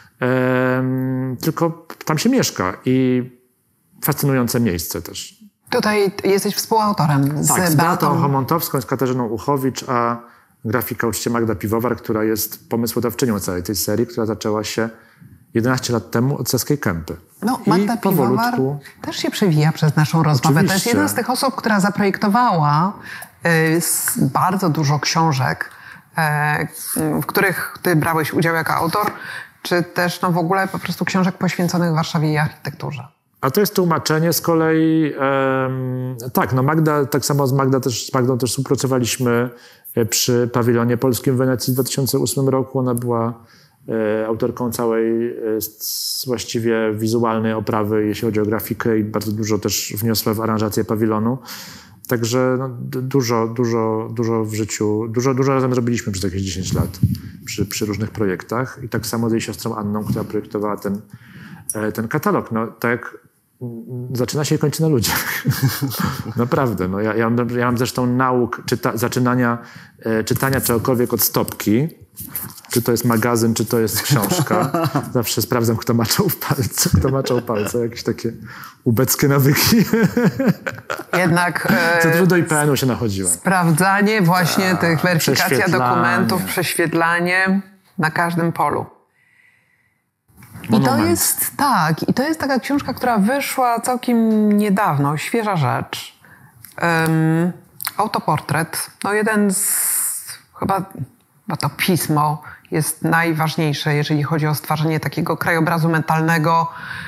Tylko tam się mieszka i fascynujące miejsce też. Tutaj jesteś współautorem z Beatą Homontowską, z Katarzyną Uchowicz, a grafika oczywiście Magda Piwowar, która jest pomysłodawczynią całej tej serii, która zaczęła się 11 lat temu od Saskiej Kępy. No, Magda Piwowar też się przewija przez naszą rozmowę. Oczywiście. To jest jedna z tych osób, która zaprojektowała bardzo dużo książek, w których ty brałeś udział jako autor, czy też w ogóle po prostu książek poświęconych Warszawie i architekturze. A to jest tłumaczenie z kolei, tak, no Magda, tak samo z Magdą też współpracowaliśmy przy pawilonie polskim w Wenecji w 2008 roku. Ona była autorką całej właściwie wizualnej oprawy, jeśli chodzi o grafikę, i bardzo dużo też wniosła w aranżację pawilonu. Także no, dużo w życiu, dużo razem zrobiliśmy przez jakieś 10 lat przy różnych projektach. I tak samo z jej siostrą Anną, która projektowała ten katalog. No tak zaczyna się i kończy na ludziach. Naprawdę. No, ja mam zresztą nauk czytania czegokolwiek od stopki. Czy to jest magazyn, czy to jest książka. Zawsze sprawdzam, kto maczał palce. Jakieś takie ubeckie nawyki. Jednak co dużo do IPN-u się nachodziłem. Sprawdzanie właśnie tych weryfikacja dokumentów, prześwietlanie na każdym polu. I to jest taka książka, która wyszła całkiem niedawno, świeża rzecz. Autoportret. No jeden chyba to pismo jest najważniejsze, jeżeli chodzi o stwarzanie takiego krajobrazu mentalnego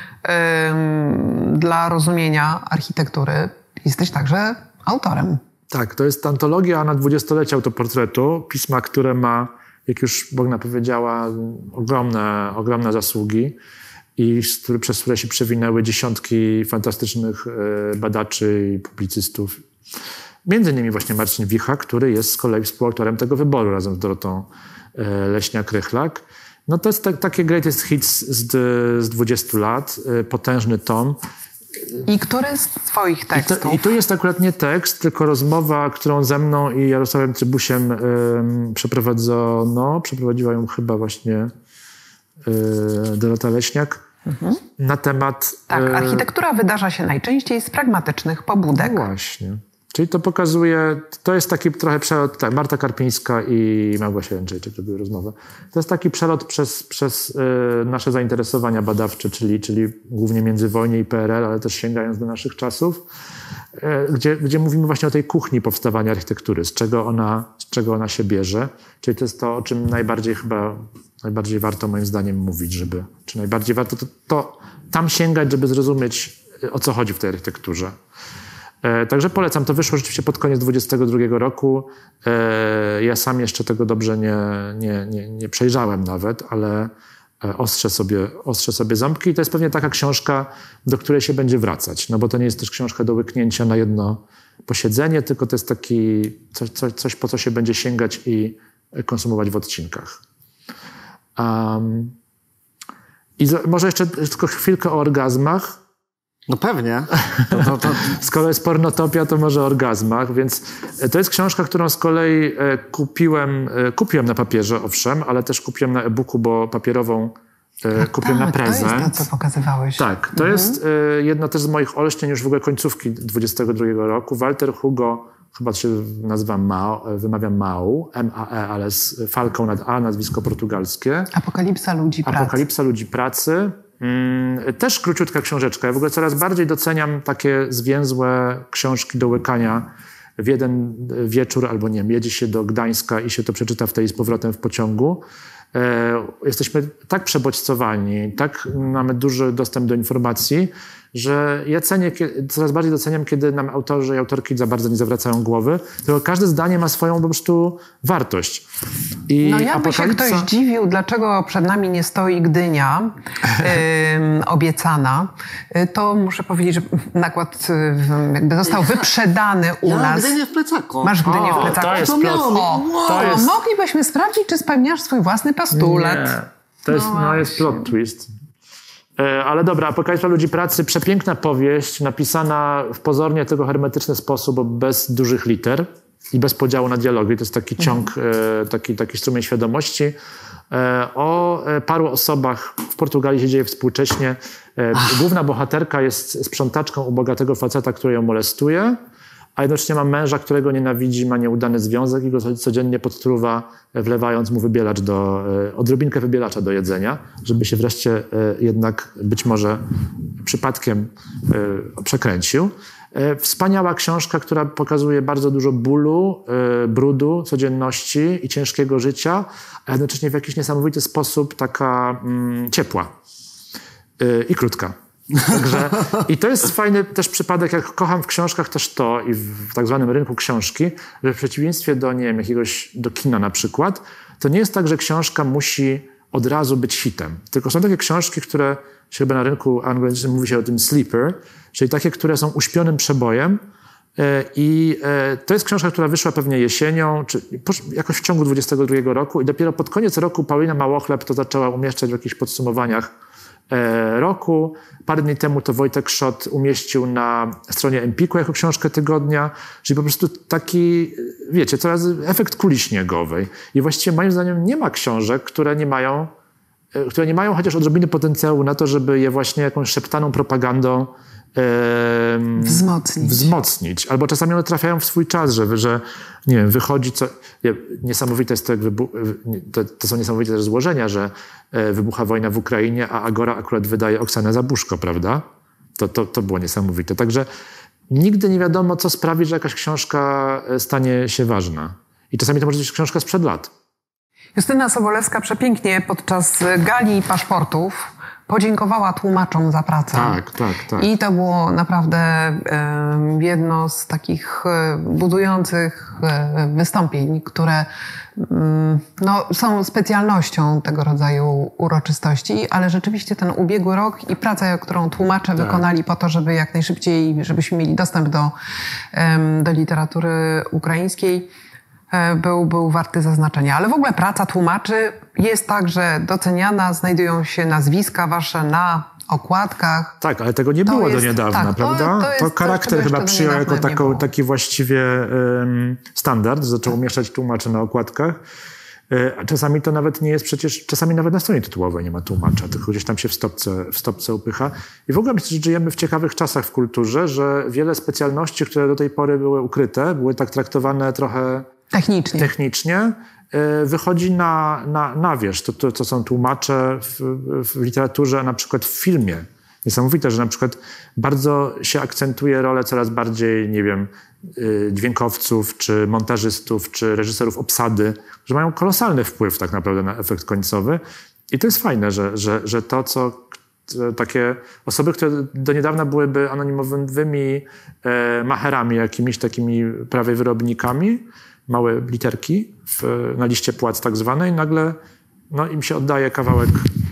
dla rozumienia architektury. Jesteś także autorem. Tak, to jest antologia na 20-lecie autoportretu. Pisma, które ma, jak już Bogna powiedziała, ogromne zasługi i przez które się przewinęły dziesiątki fantastycznych badaczy i publicystów. Między innymi właśnie Marcin Wicha, który jest z kolei współautorem tego wyboru razem z Dorotą Leśniak-Rychlak. No to jest takie greatest hits z 20 lat, potężny tom. I który z twoich tekstów? I to jest akurat nie tekst, tylko rozmowa, którą ze mną i Jarosławem Trybusiem przeprowadziła ją chyba właśnie Dorota Leśniak na temat... Tak, architektura wydarza się najczęściej z pragmatycznych pobudek. No właśnie. Czyli to pokazuje, to jest taki trochę przelot, tak, Marta Karpińska i Małgosia Jędrzejczyk robiły rozmowę. To jest taki przelot przez nasze zainteresowania badawcze, czyli głównie międzywojnie i PRL, ale też sięgając do naszych czasów, gdzie mówimy właśnie o tej kuchni powstawania architektury, z czego ona się bierze. Czyli to jest to, o czym najbardziej warto moim zdaniem mówić, czy najbardziej warto to tam sięgać, żeby zrozumieć, o co chodzi w tej architekturze. Także polecam. To wyszło rzeczywiście pod koniec 2022 roku. Ja sam jeszcze tego dobrze nie przejrzałem nawet, ale ostrzę sobie ząbki. I to jest pewnie taka książka, do której się będzie wracać. No bo to nie jest też książka do łyknięcia na jedno posiedzenie, tylko to jest taki coś po co się będzie sięgać i konsumować w odcinkach. I może jeszcze tylko chwilkę o orgazmach. No pewnie. Skoro jest pornotopia, to może o orgazmach, więc to jest książka, którą z kolei kupiłem na papierze, owszem, ale też kupiłem na e-booku, bo papierową kupiłem na prezent. To jest to, co pokazywałeś. Tak, to jest jedno też z moich olśnień już w ogóle końcówki 22 roku. Walter Hugo, chyba się nazywa wymawiam Mao, M-A-E, ale z falką nad A, nazwisko portugalskie. Apokalipsa ludzi pracy. Też króciutka książeczka. Ja w ogóle coraz bardziej doceniam takie zwięzłe książki do łykania w jeden wieczór, albo nie wiem, jedzie się do Gdańska i się to przeczyta w tej z powrotem w pociągu. Jesteśmy tak przebodźcowani, tak mamy duży dostęp do informacji, że ja coraz bardziej doceniam, kiedy nam autorzy i autorki za bardzo nie zawracają głowy, tylko każde zdanie ma swoją po prostu wartość. I no jakby się ktoś dziwił, dlaczego przed nami nie stoi Gdynia obiecana, to muszę powiedzieć, że nakład jakby został wyprzedany u nas. Mam Gdynię w plecaku. Masz Gdynię w plecaku. To jest plot. Moglibyśmy sprawdzić, czy spełniasz swój własny postulat. Nie, to jest plot twist. Ale dobra, Apokalipsa ludzi pracy, przepiękna powieść, napisana w pozornie tego hermetyczny sposób, bez dużych liter i bez podziału na dialogi. To jest taki ciąg, taki strumień świadomości. O paru osobach w Portugalii się dzieje współcześnie. Główna bohaterka jest sprzątaczką u bogatego faceta, który ją molestuje, a jednocześnie ma męża, którego nienawidzi, ma nieudany związek i go codziennie podtruwa, wlewając mu odrobinkę wybielacza do jedzenia, żeby się wreszcie jednak być może przypadkiem przekręcił. Wspaniała książka, która pokazuje bardzo dużo bólu, brudu, codzienności i ciężkiego życia, a jednocześnie w jakiś niesamowity sposób taka ciepła i krótka. Także, i to jest fajny też przypadek, jak kocham w książkach też to i w tak zwanym rynku książki, że w przeciwieństwie do, nie wiem, do kina na przykład, to nie jest tak, że książka musi od razu być hitem. Tylko są takie książki, które się chyba na rynku angielskim mówi się o tym sleeper, czyli takie, które są uśpionym przebojem. I to jest książka, która wyszła pewnie jesienią, czy jakoś w ciągu 22 roku i dopiero pod koniec roku Paulina Małochleb to zaczęła umieszczać w jakichś podsumowaniach roku. Parę dni temu to Wojtek Szot umieścił na stronie Empiku jako książkę tygodnia, czyli po prostu taki, wiecie, coraz efekt kuli śniegowej. I właściwie moim zdaniem nie ma książek, które nie mają chociaż odrobiny potencjału na to, żeby je właśnie jakąś szeptaną propagandą wzmocnić. Albo czasami one trafiają w swój czas, że nie wiem, wychodzi niesamowite jest to są niesamowite też złożenia, że wybucha wojna w Ukrainie, a Agora akurat wydaje Oksanę Zabuszko, prawda? To było niesamowite. Także nigdy nie wiadomo, co sprawi, że jakaś książka stanie się ważna. I czasami to może być książka sprzed lat. Justyna Sobolewska przepięknie podczas gali paszportów podziękowała tłumaczom za pracę. Tak. I to było naprawdę jedno z takich budujących wystąpień, które są specjalnością tego rodzaju uroczystości, ale rzeczywiście ten ubiegły rok i praca, którą tłumacze wykonali po to, żeby jak najszybciej, żebyśmy mieli dostęp do literatury ukraińskiej, był warty zaznaczenia. Ale w ogóle praca tłumaczy jest także doceniana, znajdują się nazwiska wasze na okładkach. Tak, ale tego nie było do niedawna, prawda? To charakter chyba przyjął jako taki właściwie standard, zaczął umieszczać tłumaczy na okładkach. A czasami to nawet nie jest przecież, czasami nawet na stronie tytułowej nie ma tłumacza, tylko gdzieś tam się w stopce upycha. I w ogóle myślę, że żyjemy w ciekawych czasach w kulturze, że wiele specjalności, które do tej pory były ukryte, były tak traktowane trochę technicznie wychodzi na wierzch. To są tłumacze w literaturze, a na przykład w filmie. Niesamowite, że na przykład bardzo się akcentuje rolę coraz bardziej, nie wiem, dźwiękowców, czy montażystów, czy reżyserów obsady, że mają kolosalny wpływ tak naprawdę na efekt końcowy. I to jest fajne, że to, co takie osoby, które do niedawna byłyby anonimowymi macherami, jakimiś takimi prawie wyrobnikami, małe literki na liście płac tak zwanej, nagle im się oddaje kawałek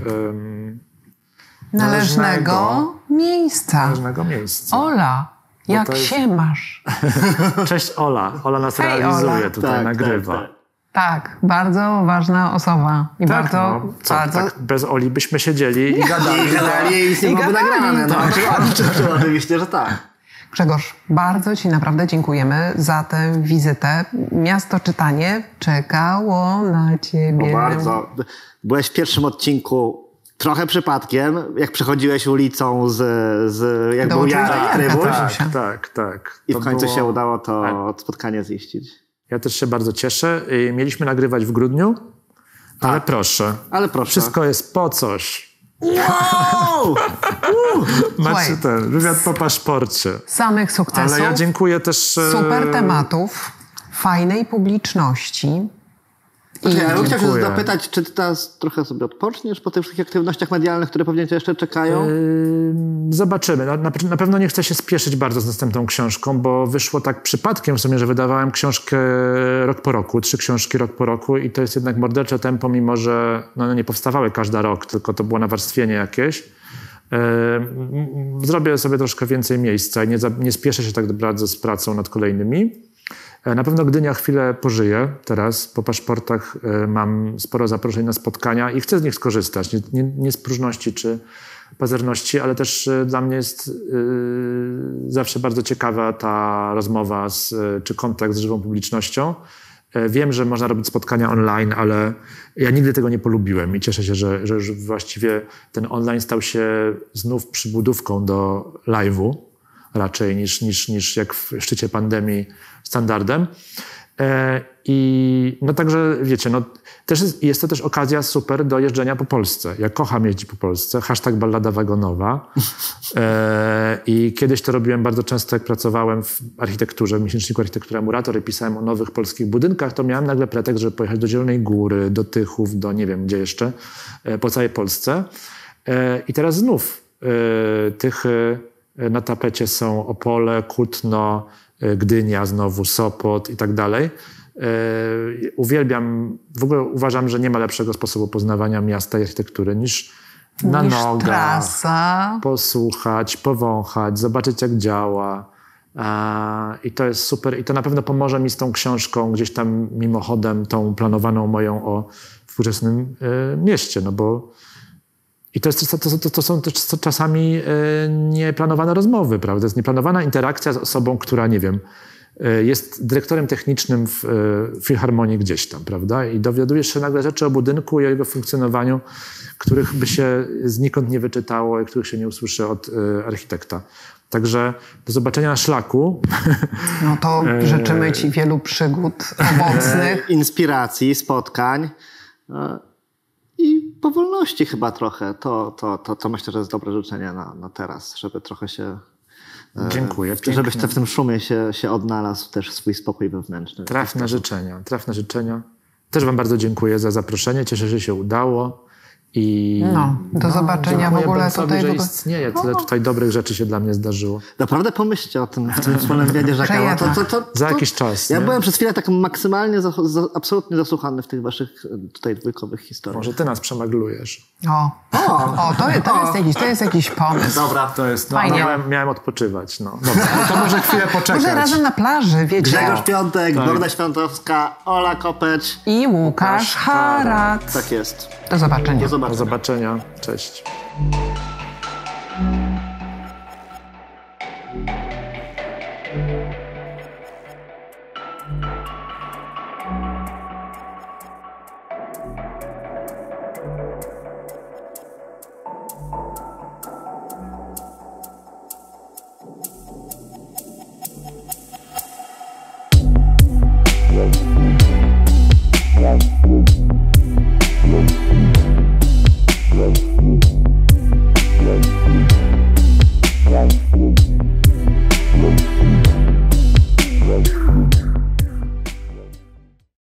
należnego miejsca. Ola, jak się masz? Cześć Ola. Ola nas realizuje Ola. tutaj, nagrywa. Tak, bardzo ważna osoba. I tak, bardzo... Tak, bez Oli byśmy siedzieli i gadali. I nic nie byłoby nagrane. Oczywiście, że tak. Grzegorz, bardzo ci naprawdę dziękujemy za tę wizytę. Miasto Czytanie czekało na ciebie. Bardzo. Byłeś w pierwszym odcinku trochę przypadkiem, jak przechodziłeś ulicą jak był Jarek Trybuś. Tak. I w końcu się udało to spotkanie ziścić. Ja też się bardzo cieszę. Mieliśmy nagrywać w grudniu, ale proszę. Wszystko jest po coś. Wow! Macie ten wywiad po paszporcie. Samych sukcesów. Ale ja dziękuję też... Super tematów, fajnej publiczności. Ja bym chciał się zapytać, czy ty teraz trochę sobie odpoczniesz po tych wszystkich aktywnościach medialnych, które pewnie cię jeszcze czekają? Zobaczymy. Na pewno nie chcę się spieszyć bardzo z następną książką, bo wyszło tak przypadkiem w sumie, że wydawałem książkę rok po roku, 3 książki rok po roku i to jest jednak mordercze tempo, mimo że nie powstawały każdy rok, tylko to było nawarstwienie jakieś. Zrobię sobie troszkę więcej miejsca i nie spieszę się tak bardzo z pracą nad kolejnymi. Na pewno Gdynia chwilę pożyje teraz. Po paszportach mam sporo zaproszeń na spotkania i chcę z nich skorzystać. Nie z próżności czy pazerności, ale też dla mnie jest zawsze bardzo ciekawa ta rozmowa czy kontakt z żywą publicznością. Wiem, że można robić spotkania online, ale ja nigdy tego nie polubiłem i cieszę się, że już właściwie ten online stał się znów przybudówką do live'u raczej niż jak w szczycie pandemii standardem. I także wiecie, też jest to też okazja super do jeżdżenia po Polsce. Ja kocham jeździć po Polsce. #ballada wagonowa. I kiedyś to robiłem bardzo często, jak pracowałem w architekturze, w miesięczniku Architektura Murator i pisałem o nowych polskich budynkach, to miałem nagle pretekst, żeby pojechać do Zielonej Góry, do Tychów, do nie wiem gdzie jeszcze, po całej Polsce. I teraz znów Tychy, na tapecie są Opole, Kutno, Gdynia, znowu Sopot i tak dalej. Uwielbiam, w ogóle uważam, że nie ma lepszego sposobu poznawania miasta i architektury niż na nogach, trasa. Posłuchać, powąchać, zobaczyć jak działa. I to jest super i to na pewno pomoże mi z tą książką gdzieś tam mimochodem, tą planowaną moją o współczesnym mieście, bo i to są też czasami nieplanowane rozmowy, prawda? To jest nieplanowana interakcja z osobą, która, nie wiem, jest dyrektorem technicznym w filharmonii gdzieś tam, prawda? I dowiadujesz się nagle rzeczy o budynku i o jego funkcjonowaniu, których by się znikąd nie wyczytało i których się nie usłyszy od architekta. Także do zobaczenia na szlaku. No to życzymy ci wielu przygód owocnych. Inspiracji, spotkań. I powolności chyba trochę. To myślę, że jest dobre życzenie na teraz, żeby trochę się... Dziękuję. Żebyś w tym szumie się odnalazł też swój spokój wewnętrzny. Trafne życzenia. Też wam bardzo dziękuję za zaproszenie. Cieszę się, że się udało. I do zobaczenia w ogóle sobie, że istnieje. Tyle tutaj dobrych rzeczy się dla mnie zdarzyło. Naprawdę pomyślcie o tym w tym wspólnym wywiadzie Żakała. Za jakiś czas. Ja byłem przez chwilę tak maksymalnie, absolutnie zasłuchany w tych waszych tutaj dwójkowych historiach. Może ty nas przemaglujesz. To jest jakiś pomysł. Dobra. To jest, miałem odpoczywać. Dobra, to może chwilę poczekać. Może razem na plaży, wiecie. Grzegorz Piątek, Bogda Świątowska, Ola Kopecz i Łukasz Harat. Tak jest. Do zobaczenia. Do zobaczenia. Cześć.